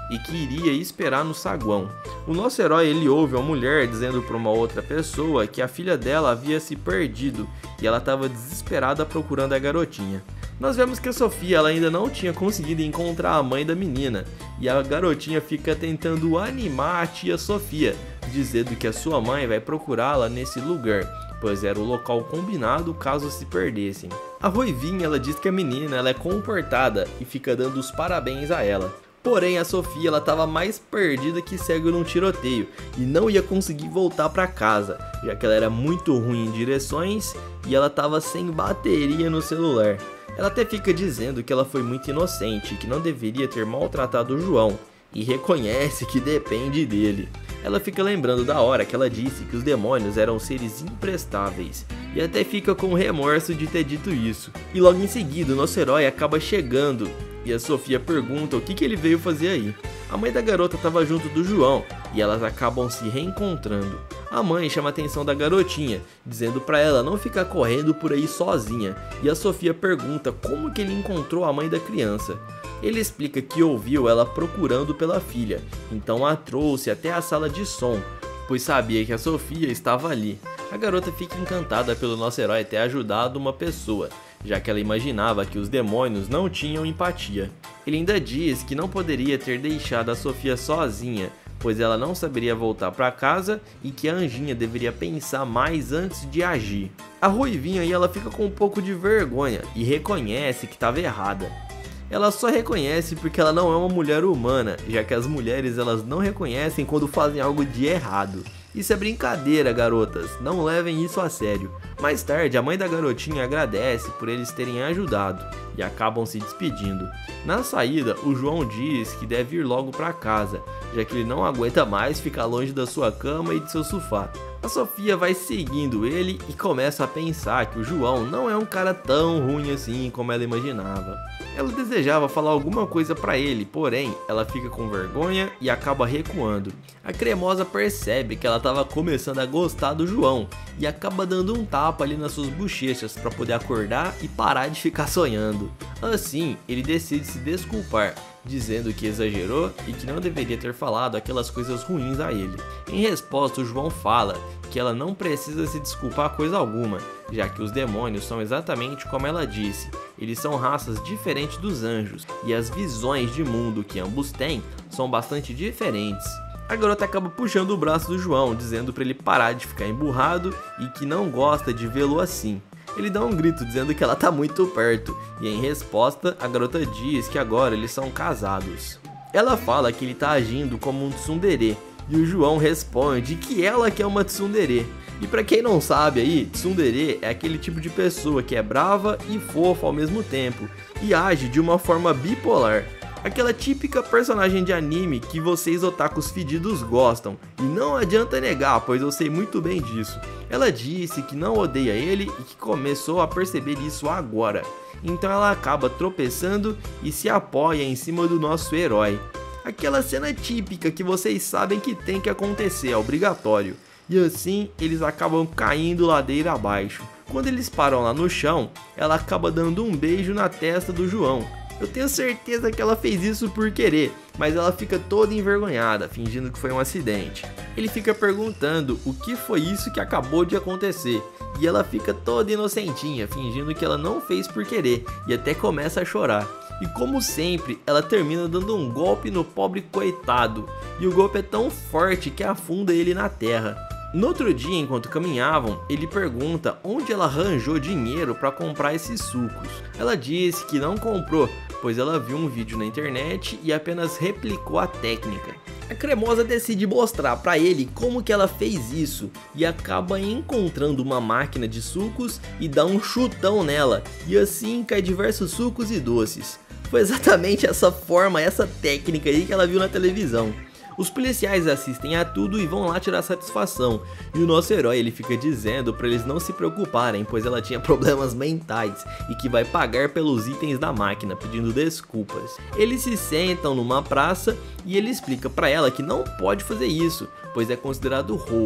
e que iria esperar no saguão. O nosso herói ele ouve uma mulher dizendo para uma outra pessoa que a filha dela havia se perdido e ela estava desesperada procurando a garotinha. Nós vemos que a Sofia ela ainda não tinha conseguido encontrar a mãe da menina e a garotinha fica tentando animar a tia Sofia, dizendo que a sua mãe vai procurá-la nesse lugar, pois era o local combinado caso se perdessem. A Ruivinha ela diz que a menina ela é comportada e fica dando os parabéns a ela. Porém a Sofia ela estava mais perdida que cego num tiroteio e não ia conseguir voltar para casa, já que ela era muito ruim em direções e ela estava sem bateria no celular. Ela até fica dizendo que ela foi muito inocente e que não deveria ter maltratado o João, e reconhece que depende dele. Ela fica lembrando da hora que ela disse que os demônios eram seres imprestáveis, e até fica com remorso de ter dito isso. E logo em seguida o nosso herói acaba chegando, e a Sofia pergunta o que ele veio fazer aí. A mãe da garota estava junto do João, e elas acabam se reencontrando. A mãe chama a atenção da garotinha, dizendo para ela não ficar correndo por aí sozinha, e a Sofia pergunta como que ele encontrou a mãe da criança. Ele explica que ouviu ela procurando pela filha, então a trouxe até a sala de som, pois sabia que a Sofia estava ali. A garota fica encantada pelo nosso herói ter ajudado uma pessoa, já que ela imaginava que os demônios não tinham empatia. Ele ainda diz que não poderia ter deixado a Sofia sozinha, pois ela não saberia voltar para casa e que a anjinha deveria pensar mais antes de agir. A Ruivinha aí ela fica com um pouco de vergonha e reconhece que estava errada. Ela só reconhece porque ela não é uma mulher humana, já que as mulheres elas não reconhecem quando fazem algo de errado. Isso é brincadeira, garotas, não levem isso a sério. Mais tarde, a mãe da garotinha agradece por eles terem ajudado e acabam se despedindo. Na saída, o João diz que deve ir logo para casa, já que ele não aguenta mais ficar longe da sua cama e de seu sofá. A Sofia vai seguindo ele e começa a pensar que o João não é um cara tão ruim assim como ela imaginava. Ela desejava falar alguma coisa para ele, porém ela fica com vergonha e acaba recuando. A Cremosa percebe que ela estava começando a gostar do João e acaba dando um tapa ali nas suas bochechas para poder acordar e parar de ficar sonhando. Assim, ele decide se desculpar, dizendo que exagerou e que não deveria ter falado aquelas coisas ruins a ele. Em resposta, o João fala que ela não precisa se desculpar coisa alguma, já que os demônios são exatamente como ela disse, eles são raças diferentes dos anjos, e as visões de mundo que ambos têm são bastante diferentes. A garota acaba puxando o braço do João, dizendo para ele parar de ficar emburrado e que não gosta de vê-lo assim. Ele dá um grito dizendo que ela tá muito perto, e em resposta a garota diz que agora eles são casados. Ela fala que ele tá agindo como um tsundere, e o João responde que ela que é uma tsundere. E pra quem não sabe aí, tsundere é aquele tipo de pessoa que é brava e fofa ao mesmo tempo, e age de uma forma bipolar. Aquela típica personagem de anime que vocês otakus fedidos gostam, e não adianta negar, pois eu sei muito bem disso. Ela disse que não odeia ele e que começou a perceber isso agora. Então ela acaba tropeçando e se apoia em cima do nosso herói. Aquela cena típica que vocês sabem que tem que acontecer, é obrigatório. E assim eles acabam caindo ladeira abaixo. Quando eles param lá no chão, ela acaba dando um beijo na testa do João. Eu tenho certeza que ela fez isso por querer, mas ela fica toda envergonhada, fingindo que foi um acidente. Ele fica perguntando o que foi isso que acabou de acontecer, e ela fica toda inocentinha, fingindo que ela não fez por querer, e até começa a chorar. E como sempre, ela termina dando um golpe no pobre coitado, e o golpe é tão forte que afunda ele na terra. No outro dia, enquanto caminhavam, ele pergunta onde ela arranjou dinheiro para comprar esses sucos. Ela disse que não comprou, pois ela viu um vídeo na internet e apenas replicou a técnica. A Cremosa decide mostrar para ele como que ela fez isso e acaba encontrando uma máquina de sucos e dá um chutão nela, e assim cai diversos sucos e doces. Foi exatamente essa forma, essa técnica aí que ela viu na televisão. Os policiais assistem a tudo e vão lá tirar satisfação, e o nosso herói ele fica dizendo para eles não se preocuparem, pois ela tinha problemas mentais e que vai pagar pelos itens da máquina, pedindo desculpas. Eles se sentam numa praça e ele explica para ela que não pode fazer isso, pois é considerado roubo.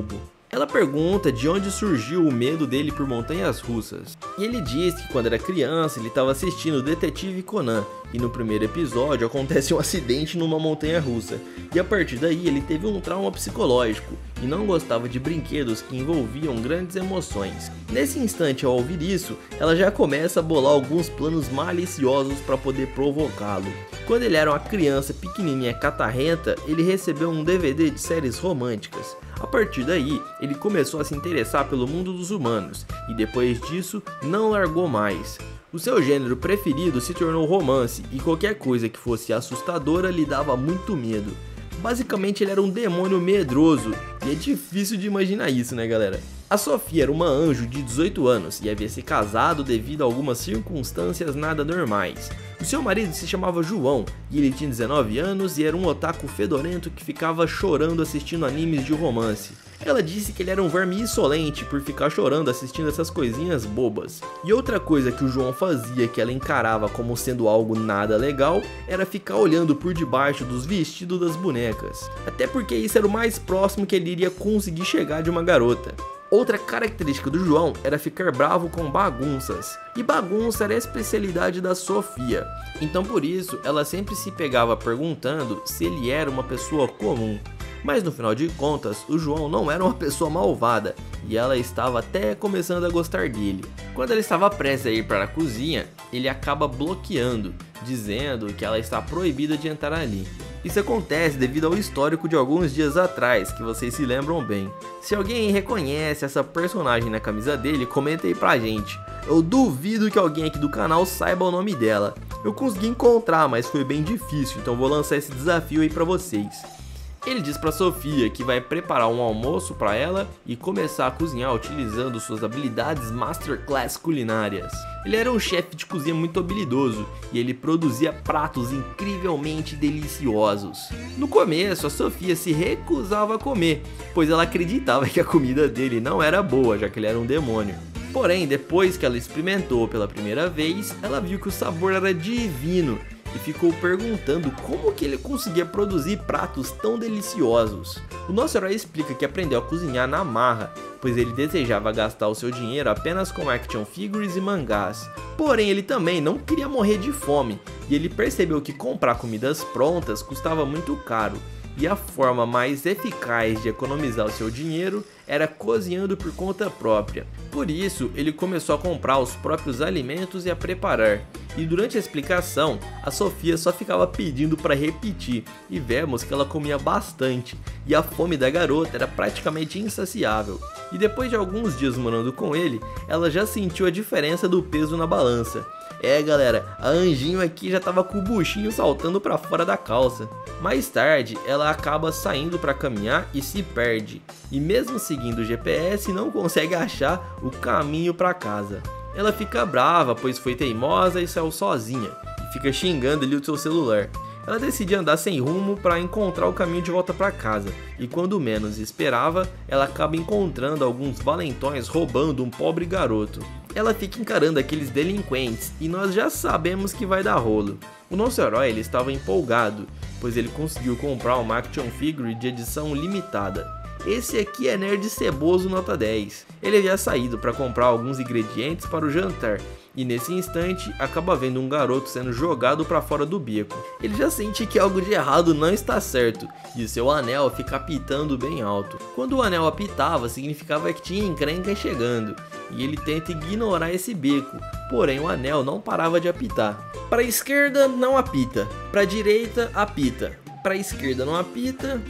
Ela pergunta de onde surgiu o medo dele por montanhas russas. E ele diz que quando era criança ele estava assistindo o Detetive Conan. E no primeiro episódio acontece um acidente numa montanha russa. E a partir daí ele teve um trauma psicológico. E não gostava de brinquedos que envolviam grandes emoções. Nesse instante, ao ouvir isso, ela já começa a bolar alguns planos maliciosos para poder provocá-lo. Quando ele era uma criança pequenininha catarrenta, ele recebeu um DVD de séries românticas. A partir daí, ele começou a se interessar pelo mundo dos humanos, e depois disso, não largou mais. O seu gênero preferido se tornou romance, e qualquer coisa que fosse assustadora lhe dava muito medo. Basicamente ele era um demônio medroso, e é difícil de imaginar isso, né galera? A Sofia era uma anjo de 18 anos e havia se casado devido a algumas circunstâncias nada normais. O seu marido se chamava João e ele tinha 19 anos e era um otaku fedorento que ficava chorando assistindo animes de romance. Ela disse que ele era um verme insolente por ficar chorando assistindo essas coisinhas bobas. E outra coisa que o João fazia que ela encarava como sendo algo nada legal era ficar olhando por debaixo dos vestidos das bonecas. Até porque isso era o mais próximo que ele iria conseguir chegar de uma garota. Outra característica do João era ficar bravo com bagunças, e bagunça era a especialidade da Sofia, então por isso ela sempre se pegava perguntando se ele era uma pessoa comum. Mas no final de contas, o João não era uma pessoa malvada, e ela estava até começando a gostar dele. Quando ela estava prestes a ir para a cozinha, ele acaba bloqueando, dizendo que ela está proibida de entrar ali. Isso acontece devido ao histórico de alguns dias atrás, que vocês se lembram bem. Se alguém reconhece essa personagem na camisa dele, comenta aí pra gente. Eu duvido que alguém aqui do canal saiba o nome dela. Eu consegui encontrar, mas foi bem difícil, então vou lançar esse desafio aí pra vocês. Ele diz pra Sofia que vai preparar um almoço pra ela e começar a cozinhar utilizando suas habilidades masterclass culinárias. Ele era um chefe de cozinha muito habilidoso e ele produzia pratos incrivelmente deliciosos. No começo, a Sofia se recusava a comer, pois ela acreditava que a comida dele não era boa, já que ele era um demônio. Porém, depois que ela experimentou pela primeira vez, ela viu que o sabor era divino e ficou perguntando como que ele conseguia produzir pratos tão deliciosos. O nosso herói explica que aprendeu a cozinhar na marra, pois ele desejava gastar o seu dinheiro apenas com action figures e mangás. Porém, ele também não queria morrer de fome, e ele percebeu que comprar comidas prontas custava muito caro, e a forma mais eficaz de economizar o seu dinheiro era cozinhando por conta própria. Por isso, ele começou a comprar os próprios alimentos e a preparar. E durante a explicação, a Sofia só ficava pedindo para repetir, e vemos que ela comia bastante, e a fome da garota era praticamente insaciável. E depois de alguns dias morando com ele, ela já sentiu a diferença do peso na balança. É galera, a Anjinho aqui já tava com o buchinho saltando pra fora da calça. Mais tarde, ela acaba saindo pra caminhar e se perde. E mesmo seguindo o GPS, não consegue achar o caminho pra casa. Ela fica brava, pois foi teimosa e saiu sozinha. E fica xingando ali o seu celular. Ela decide andar sem rumo para encontrar o caminho de volta para casa, e quando menos esperava, ela acaba encontrando alguns valentões roubando um pobre garoto. Ela fica encarando aqueles delinquentes, e nós já sabemos que vai dar rolo. O nosso herói ele estava empolgado, pois ele conseguiu comprar uma action figure de edição limitada. Esse aqui é nerd ceboso nota 10. Ele havia saído para comprar alguns ingredientes para o jantar, e nesse instante acaba vendo um garoto sendo jogado para fora do beco. Ele já sente que algo de errado não está certo, e seu anel fica apitando bem alto. Quando o anel apitava, significava que tinha encrenca chegando, e ele tenta ignorar esse beco, porém o anel não parava de apitar. Para a esquerda não apita, para a direita apita, para a esquerda não apita,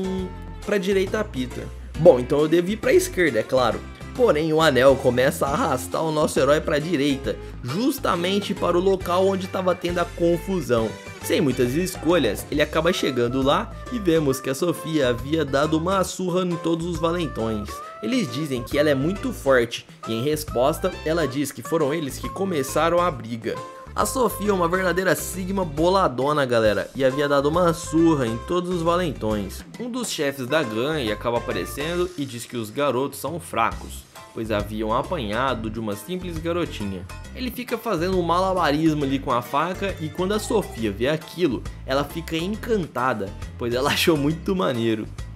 para a direita apita. Bom, então eu devo ir para a esquerda, é claro. Porém, o anel começa a arrastar o nosso herói para a direita, justamente para o local onde estava tendo a confusão. Sem muitas escolhas, ele acaba chegando lá e vemos que a Sofia havia dado uma surra em todos os valentões. Eles dizem que ela é muito forte e em resposta, ela diz que foram eles que começaram a briga. A Sofia é uma verdadeira sigma boladona, galera, e havia dado uma surra em todos os valentões. Um dos chefes da gangue acaba aparecendo e diz que os garotos são fracos, pois haviam apanhado de uma simples garotinha. Ele fica fazendo um malabarismo ali com a faca e quando a Sofia vê aquilo, ela fica encantada, pois ela achou muito maneiro.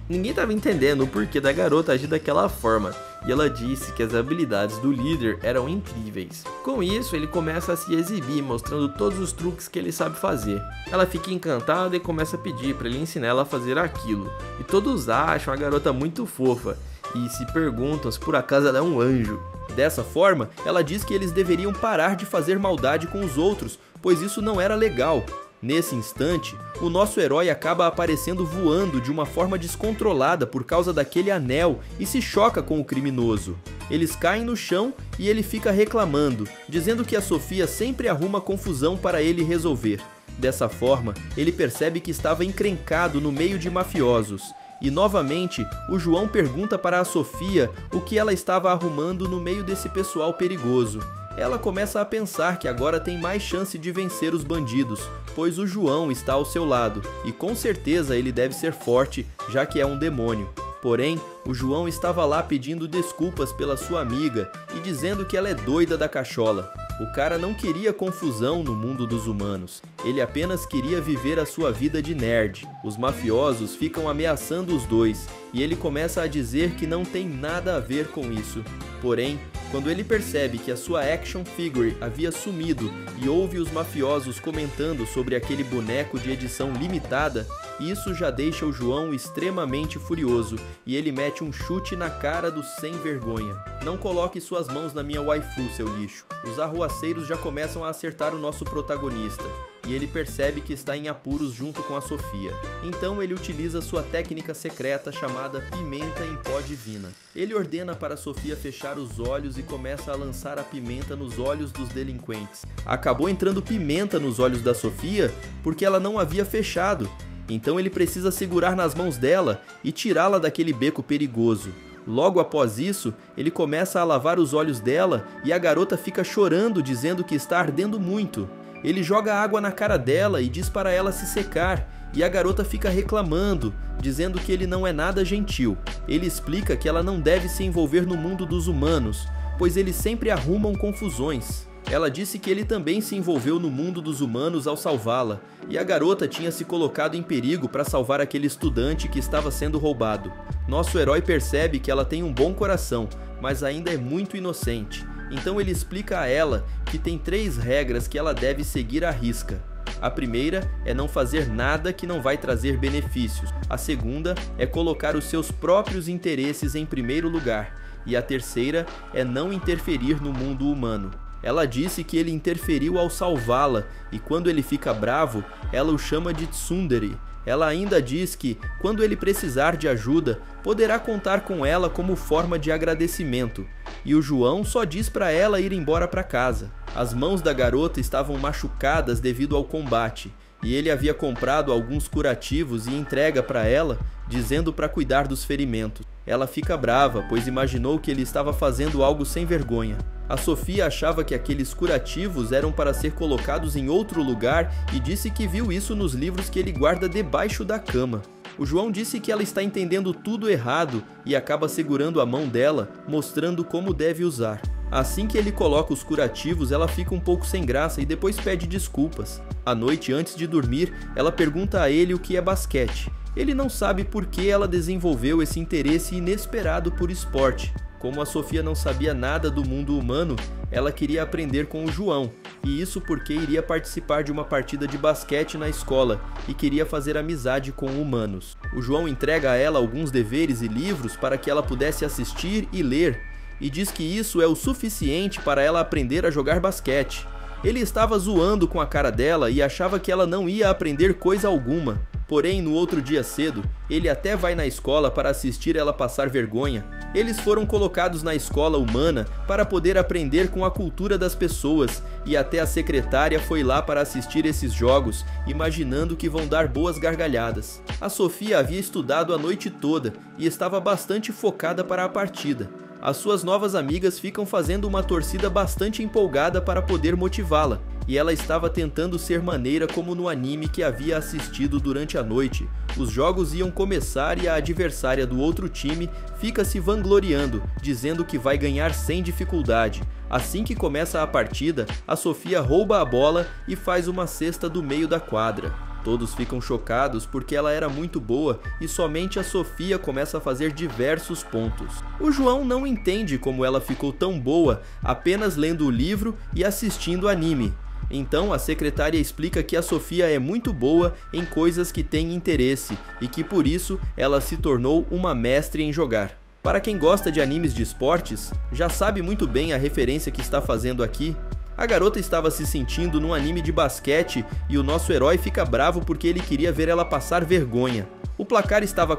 Ninguém estava entendendo o porquê da garota agir daquela forma, e ela disse que as habilidades do líder eram incríveis. Com isso, ele começa a se exibir, mostrando todos os truques que ele sabe fazer. Ela fica encantada e começa a pedir para ele ensinar ela a fazer aquilo. E todos acham a garota muito fofa, e se perguntam se por acaso ela é um anjo. Dessa forma, ela diz que eles deveriam parar de fazer maldade com os outros, pois isso não era legal. Nesse instante, o nosso herói acaba aparecendo voando de uma forma descontrolada por causa daquele anel e se choca com o criminoso. Eles caem no chão e ele fica reclamando, dizendo que a Sofia sempre arruma confusão para ele resolver. Dessa forma, ele percebe que estava encrencado no meio de mafiosos. E novamente, o João pergunta para a Sofia o que ela estava arrumando no meio desse pessoal perigoso. Ela começa a pensar que agora tem mais chance de vencer os bandidos, pois o João está ao seu lado, e com certeza ele deve ser forte, já que é um demônio. Porém, o João estava lá pedindo desculpas pela sua amiga e dizendo que ela é doida da cachola. O cara não queria confusão no mundo dos humanos, ele apenas queria viver a sua vida de nerd. Os mafiosos ficam ameaçando os dois, e ele começa a dizer que não tem nada a ver com isso. Porém, quando ele percebe que a sua action figure havia sumido e ouve os mafiosos comentando sobre aquele boneco de edição limitada, isso já deixa o João extremamente furioso e ele mete um chute na cara do sem vergonha. Não coloque suas mãos na minha waifu, seu lixo. Os arruaceiros já começam a acertar o nosso protagonista e ele percebe que está em apuros junto com a Sofia. Então ele utiliza sua técnica secreta chamada pimenta em pó divina. Ele ordena para a Sofia fechar os olhos e começa a lançar a pimenta nos olhos dos delinquentes. Acabou entrando pimenta nos olhos da Sofia porque ela não havia fechado. Então ele precisa segurar nas mãos dela e tirá-la daquele beco perigoso. Logo após isso, ele começa a lavar os olhos dela e a garota fica chorando, dizendo que está ardendo muito. Ele joga água na cara dela e diz para ela se secar, e a garota fica reclamando, dizendo que ele não é nada gentil. Ele explica que ela não deve se envolver no mundo dos humanos, pois eles sempre arrumam confusões. Ela disse que ele também se envolveu no mundo dos humanos ao salvá-la, e a garota tinha se colocado em perigo para salvar aquele estudante que estava sendo roubado. Nosso herói percebe que ela tem um bom coração, mas ainda é muito inocente. Então ele explica a ela que tem 3 regras que ela deve seguir à risca. A primeira é não fazer nada que não vai trazer benefícios. A segunda é colocar os seus próprios interesses em primeiro lugar. E a terceira é não interferir no mundo humano. Ela disse que ele interferiu ao salvá-la, e quando ele fica bravo, ela o chama de tsundere. Ela ainda diz que, quando ele precisar de ajuda, poderá contar com ela como forma de agradecimento. E o João só diz para ela ir embora para casa. As mãos da garota estavam machucadas devido ao combate, e ele havia comprado alguns curativos e entrega para ela, dizendo para cuidar dos ferimentos. Ela fica brava, pois imaginou que ele estava fazendo algo sem vergonha. A Sofia achava que aqueles curativos eram para ser colocados em outro lugar e disse que viu isso nos livros que ele guarda debaixo da cama. O João disse que ela está entendendo tudo errado e acaba segurando a mão dela, mostrando como deve usar. Assim que ele coloca os curativos, ela fica um pouco sem graça e depois pede desculpas. À noite, antes de dormir, ela pergunta a ele o que é basquete. Ele não sabe por que ela desenvolveu esse interesse inesperado por esporte. Como a Sofia não sabia nada do mundo humano, ela queria aprender com o João, e isso porque iria participar de uma partida de basquete na escola e queria fazer amizade com humanos. O João entrega a ela alguns deveres e livros para que ela pudesse assistir e ler, e diz que isso é o suficiente para ela aprender a jogar basquete. Ele estava zoando com a cara dela e achava que ela não ia aprender coisa alguma. Porém, no outro dia cedo, ele até vai na escola para assistir ela passar vergonha. Eles foram colocados na escola humana para poder aprender com a cultura das pessoas, e até a secretária foi lá para assistir esses jogos, imaginando que vão dar boas gargalhadas. A Sofia havia estudado a noite toda e estava bastante focada para a partida. As suas novas amigas ficam fazendo uma torcida bastante empolgada para poder motivá-la, e ela estava tentando ser maneira como no anime que havia assistido durante a noite. Os jogos iam começar e a adversária do outro time fica se vangloriando, dizendo que vai ganhar sem dificuldade. Assim que começa a partida, a Sofia rouba a bola e faz uma cesta do meio da quadra. Todos ficam chocados porque ela era muito boa e somente a Sofia começa a fazer diversos pontos. O João não entende como ela ficou tão boa apenas lendo o livro e assistindo anime. Então a secretária explica que a Sofia é muito boa em coisas que têm interesse e que por isso ela se tornou uma mestre em jogar. Para quem gosta de animes de esportes, já sabe muito bem a referência que está fazendo aqui. A garota estava se sentindo num anime de basquete e o nosso herói fica bravo porque ele queria ver ela passar vergonha. O placar estava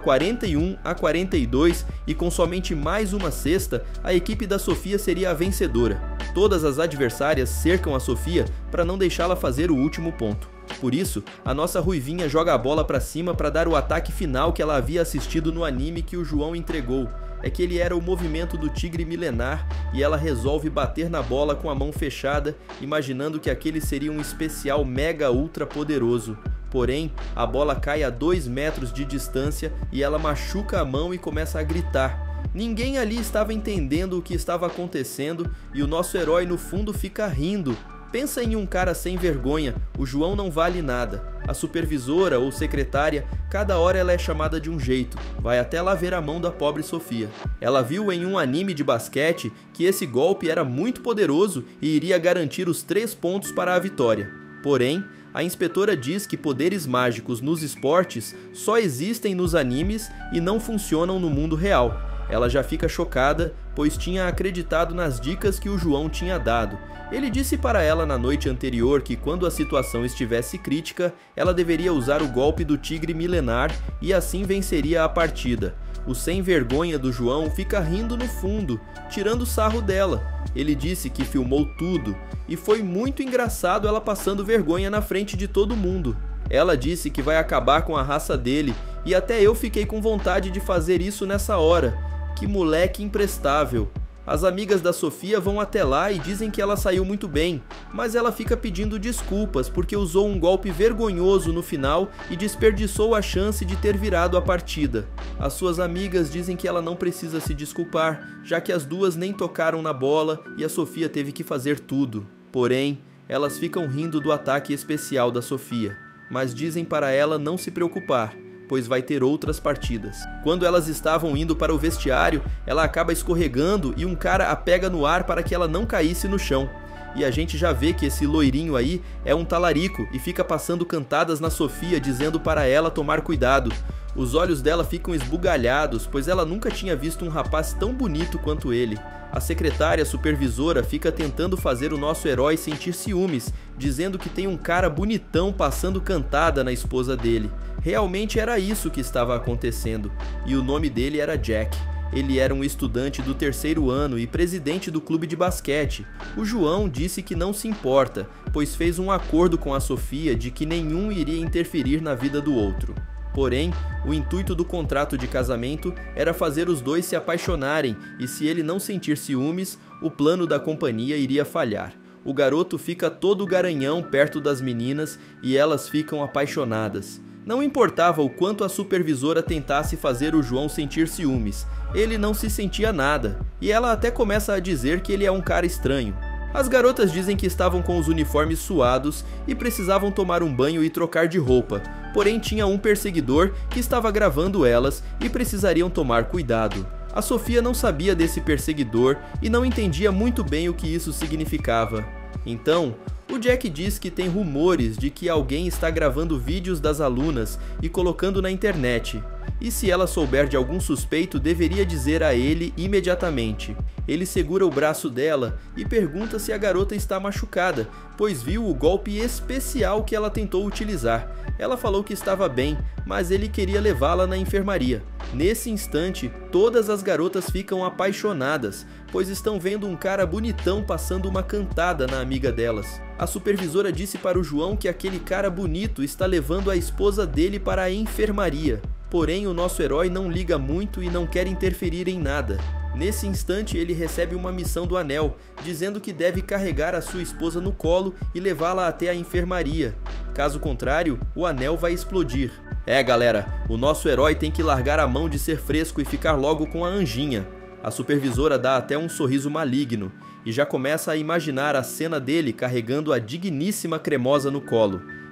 41-42 e com somente mais uma cesta, a equipe da Sofia seria a vencedora. Todas as adversárias cercam a Sofia para não deixá-la fazer o último ponto. Por isso, a nossa ruivinha joga a bola para cima para dar o ataque final que ela havia assistido no anime que o João entregou. É que ele era o movimento do tigre milenar e ela resolve bater na bola com a mão fechada, imaginando que aquele seria um especial mega ultra poderoso. Porém, a bola cai a 2 metros de distância e ela machuca a mão e começa a gritar. Ninguém ali estava entendendo o que estava acontecendo e o nosso herói no fundo fica rindo. Pensa em um cara sem vergonha, o João não vale nada. A supervisora ou secretária, cada hora ela é chamada de um jeito, vai até lá ver a mão da pobre Sofia. Ela viu em um anime de basquete que esse golpe era muito poderoso e iria garantir os 3 pontos para a vitória. Porém, a inspetora diz que poderes mágicos nos esportes só existem nos animes e não funcionam no mundo real. Ela já fica chocada, pois tinha acreditado nas dicas que o João tinha dado. Ele disse para ela na noite anterior que quando a situação estivesse crítica, ela deveria usar o golpe do tigre milenar e assim venceria a partida. O sem vergonha do João fica rindo no fundo, tirando sarro dela. Ele disse que filmou tudo e foi muito engraçado ela passando vergonha na frente de todo mundo. Ela disse que vai acabar com a raça dele e até eu fiquei com vontade de fazer isso nessa hora. Que moleque imprestável. As amigas da Sofia vão até lá e dizem que ela saiu muito bem, mas ela fica pedindo desculpas porque usou um golpe vergonhoso no final e desperdiçou a chance de ter virado a partida. As suas amigas dizem que ela não precisa se desculpar, já que as duas nem tocaram na bola e a Sofia teve que fazer tudo. Porém, elas ficam rindo do ataque especial da Sofia, mas dizem para ela não se preocupar, pois vai ter outras partidas. Quando elas estavam indo para o vestiário, ela acaba escorregando e um cara a pega no ar para que ela não caísse no chão. E a gente já vê que esse loirinho aí é um talarico e fica passando cantadas na Sofia dizendo para ela tomar cuidado. Os olhos dela ficam esbugalhados, pois ela nunca tinha visto um rapaz tão bonito quanto ele. A secretária supervisora fica tentando fazer o nosso herói sentir ciúmes, dizendo que tem um cara bonitão passando cantada na esposa dele. Realmente era isso que estava acontecendo, e o nome dele era Jack. Ele era um estudante do 3º ano e presidente do clube de basquete. O João disse que não se importa, pois fez um acordo com a Sofia de que nenhum iria interferir na vida do outro. Porém, o intuito do contrato de casamento era fazer os dois se apaixonarem e se ele não sentir ciúmes, o plano da companhia iria falhar. O garoto fica todo garanhão perto das meninas e elas ficam apaixonadas. Não importava o quanto a supervisora tentasse fazer o João sentir ciúmes, ele não se sentia nada, e ela até começa a dizer que ele é um cara estranho. As garotas dizem que estavam com os uniformes suados e precisavam tomar um banho e trocar de roupa, porém tinha um perseguidor que estava gravando elas e precisariam tomar cuidado. A Sofia não sabia desse perseguidor e não entendia muito bem o que isso significava. Então, o Jack diz que tem rumores de que alguém está gravando vídeos das alunas e colocando na internet. E se ela souber de algum suspeito, deveria dizer a ele imediatamente. Ele segura o braço dela e pergunta se a garota está machucada, pois viu o golpe especial que ela tentou utilizar. Ela falou que estava bem, mas ele queria levá-la na enfermaria. Nesse instante, todas as garotas ficam apaixonadas, pois estão vendo um cara bonitão passando uma cantada na amiga delas. A supervisora disse para o João que aquele cara bonito está levando a esposa dele para a enfermaria. Porém, o nosso herói não liga muito e não quer interferir em nada. Nesse instante, ele recebe uma missão do Anel, dizendo que deve carregar a sua esposa no colo e levá-la até a enfermaria. Caso contrário, o Anel vai explodir. Galera, o nosso herói tem que largar a mão de ser fresco e ficar logo com a anjinha. A supervisora dá até um sorriso maligno e já começa a imaginar a cena dele carregando a digníssima Cremosa no colo.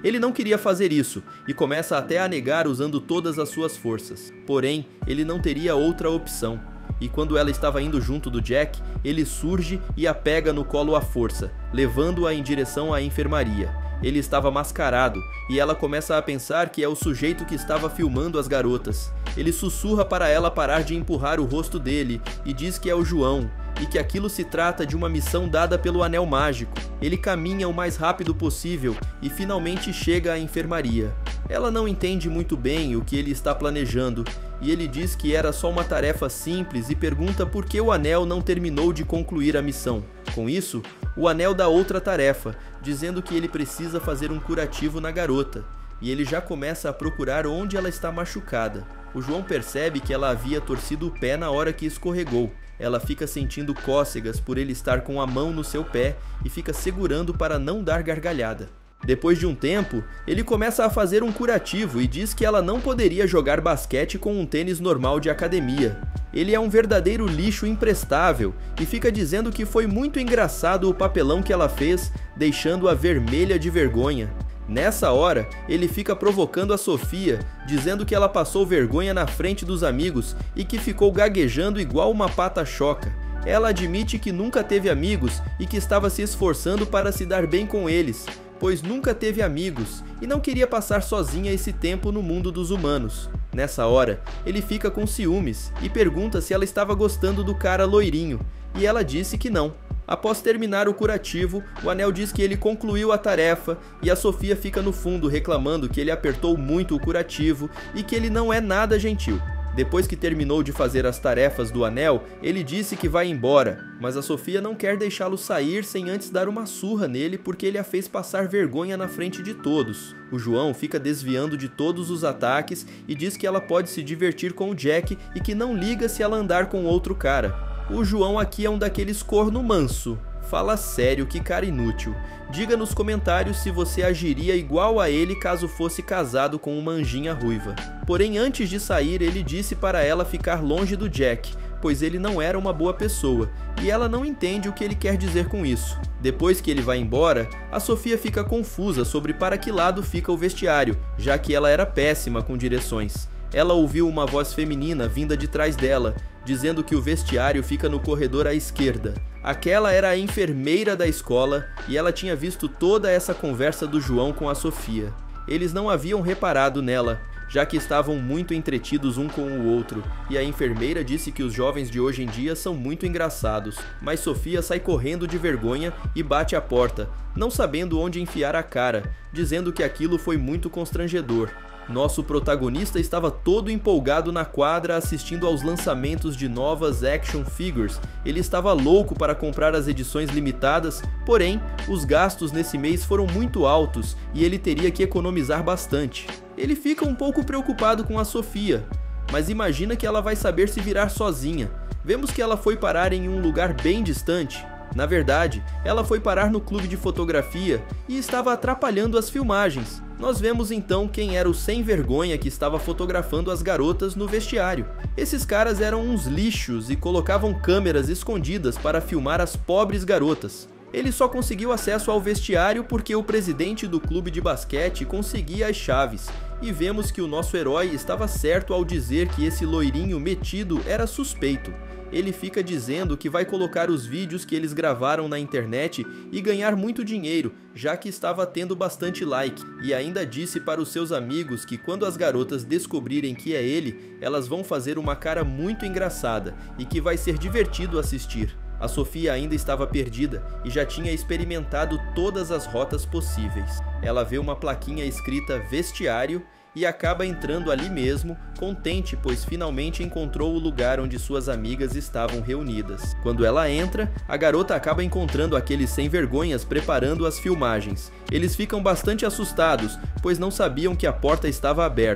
Ele não queria fazer isso e começa até a negar usando todas as suas forças. Porém, ele não teria outra opção. E quando ela estava indo junto do Jack, ele surge e a pega no colo à força, levando-a em direção à enfermaria. Ele estava mascarado e ela começa a pensar que é o sujeito que estava filmando as garotas. Ele sussurra para ela parar de empurrar o rosto dele e diz que é o João e que aquilo se trata de uma missão dada pelo Anel Mágico. Ele caminha o mais rápido possível e finalmente chega à enfermaria. Ela não entende muito bem o que ele está planejando e ele diz que era só uma tarefa simples e pergunta por que o Anel não terminou de concluir a missão. Com isso, o Anel dá outra tarefa, dizendo que ele precisa fazer um curativo na garota, e ele já começa a procurar onde ela está machucada. O João percebe que ela havia torcido o pé na hora que escorregou. Ela fica sentindo cócegas por ele estar com a mão no seu pé e fica segurando para não dar gargalhada. Depois de um tempo, ele começa a fazer um curativo e diz que ela não poderia jogar basquete com um tênis normal de academia. Ele é um verdadeiro lixo imprestável e fica dizendo que foi muito engraçado o papelão que ela fez, deixando-a vermelha de vergonha. Nessa hora, ele fica provocando a Sofia, dizendo que ela passou vergonha na frente dos amigos e que ficou gaguejando igual uma pata-choca. Ela admite que nunca teve amigos e que estava se esforçando para se dar bem com eles, pois nunca teve amigos e não queria passar sozinha esse tempo no mundo dos humanos. Nessa hora, ele fica com ciúmes e pergunta se ela estava gostando do cara loirinho, e ela disse que não. Após terminar o curativo, o Anel diz que ele concluiu a tarefa e a Sofia fica no fundo reclamando que ele apertou muito o curativo e que ele não é nada gentil. Depois que terminou de fazer as tarefas do Anel, ele disse que vai embora, mas a Sofia não quer deixá-lo sair sem antes dar uma surra nele porque ele a fez passar vergonha na frente de todos. O João fica desviando de todos os ataques e diz que ela pode se divertir com o Jack e que não liga se ela andar com outro cara. O João aqui é um daqueles corno manso. Fala sério, que cara inútil. Diga nos comentários se você agiria igual a ele caso fosse casado com uma anjinha ruiva. Porém, antes de sair, ele disse para ela ficar longe do Jack, pois ele não era uma boa pessoa, e ela não entende o que ele quer dizer com isso. Depois que ele vai embora, a Sofia fica confusa sobre para que lado fica o vestiário, já que ela era péssima com direções. Ela ouviu uma voz feminina vinda de trás dela, dizendo que o vestiário fica no corredor à esquerda. Aquela era a enfermeira da escola e ela tinha visto toda essa conversa do João com a Sofia. Eles não haviam reparado nela, já que estavam muito entretidos um com o outro, e a enfermeira disse que os jovens de hoje em dia são muito engraçados, mas Sofia sai correndo de vergonha e bate a porta, não sabendo onde enfiar a cara, dizendo que aquilo foi muito constrangedor. Nosso protagonista estava todo empolgado na quadra assistindo aos lançamentos de novas action figures. Ele estava louco para comprar as edições limitadas, porém, os gastos nesse mês foram muito altos e ele teria que economizar bastante. Ele fica um pouco preocupado com a Sofia, mas imagina que ela vai saber se virar sozinha. Vemos que ela foi parar em um lugar bem distante. Na verdade, ela foi parar no clube de fotografia e estava atrapalhando as filmagens. Nós vemos então quem era o sem vergonha que estava fotografando as garotas no vestiário. Esses caras eram uns lixos e colocavam câmeras escondidas para filmar as pobres garotas. Ele só conseguiu acesso ao vestiário porque o presidente do clube de basquete conseguia as chaves. E vemos que o nosso herói estava certo ao dizer que esse loirinho metido era suspeito. Ele fica dizendo que vai colocar os vídeos que eles gravaram na internet e ganhar muito dinheiro, já que estava tendo bastante like, e ainda disse para os seus amigos que quando as garotas descobrirem que é ele, elas vão fazer uma cara muito engraçada e que vai ser divertido assistir. A Sofia ainda estava perdida e já tinha experimentado todas as rotas possíveis. Ela vê uma plaquinha escrita vestiário e acaba entrando ali mesmo, contente pois finalmente encontrou o lugar onde suas amigas estavam reunidas. Quando ela entra, a garota acaba encontrando aqueles sem vergonhas preparando as filmagens. Eles ficam bastante assustados, pois não sabiam que a porta estava aberta.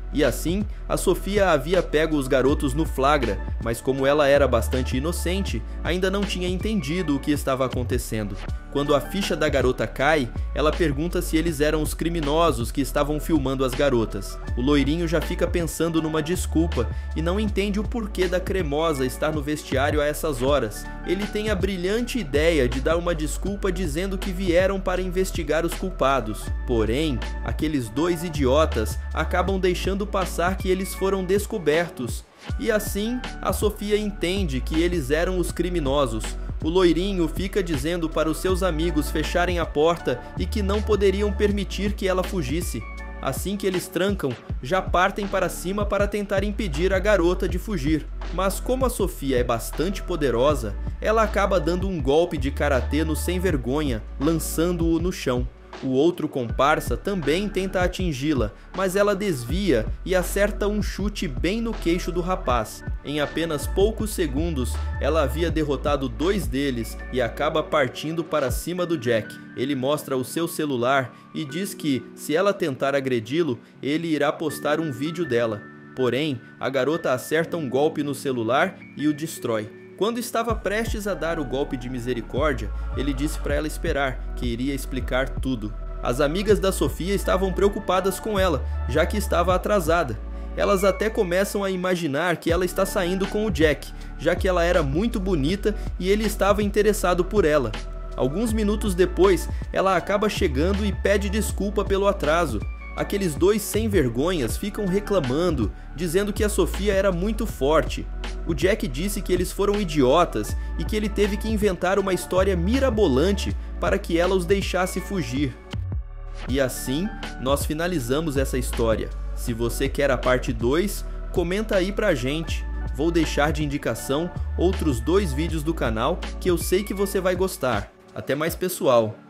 E assim, a Sofia havia pego os garotos no flagra, mas como ela era bastante inocente, ainda não tinha entendido o que estava acontecendo. Quando a ficha da garota cai, ela pergunta se eles eram os criminosos que estavam filmando as garotas. O loirinho já fica pensando numa desculpa e não entende o porquê da Cremosa estar no vestiário a essas horas. Ele tem a brilhante ideia de dar uma desculpa dizendo que vieram para investigar os culpados. Porém, aqueles dois idiotas acabam deixando passar que eles foram descobertos. E assim, a Sofia entende que eles eram os criminosos. O loirinho fica dizendo para os seus amigos fecharem a porta e que não poderiam permitir que ela fugisse. Assim que eles trancam, já partem para cima para tentar impedir a garota de fugir. Mas como a Sofia é bastante poderosa, ela acaba dando um golpe de karatê no sem vergonha, lançando-o no chão. O outro comparsa também tenta atingi-la, mas ela desvia e acerta um chute bem no queixo do rapaz. Em apenas poucos segundos, ela havia derrotado dois deles e acaba partindo para cima do Jack. Ele mostra o seu celular e diz que, se ela tentar agredi-lo, ele irá postar um vídeo dela. Porém, a garota acerta um golpe no celular e o destrói. Quando estava prestes a dar o golpe de misericórdia, ele disse para ela esperar, que iria explicar tudo. As amigas da Sofia estavam preocupadas com ela, já que estava atrasada. Elas até começam a imaginar que ela está saindo com o Jack, já que ela era muito bonita e ele estava interessado por ela. Alguns minutos depois, ela acaba chegando e pede desculpa pelo atraso. Aqueles dois sem vergonhas ficam reclamando, dizendo que a Sofia era muito forte. O Jack disse que eles foram idiotas e que ele teve que inventar uma história mirabolante para que ela os deixasse fugir. E assim, nós finalizamos essa história. Se você quer a parte 2, comenta aí pra gente. Vou deixar de indicação outros 2 vídeos do canal que eu sei que você vai gostar. Até mais, pessoal!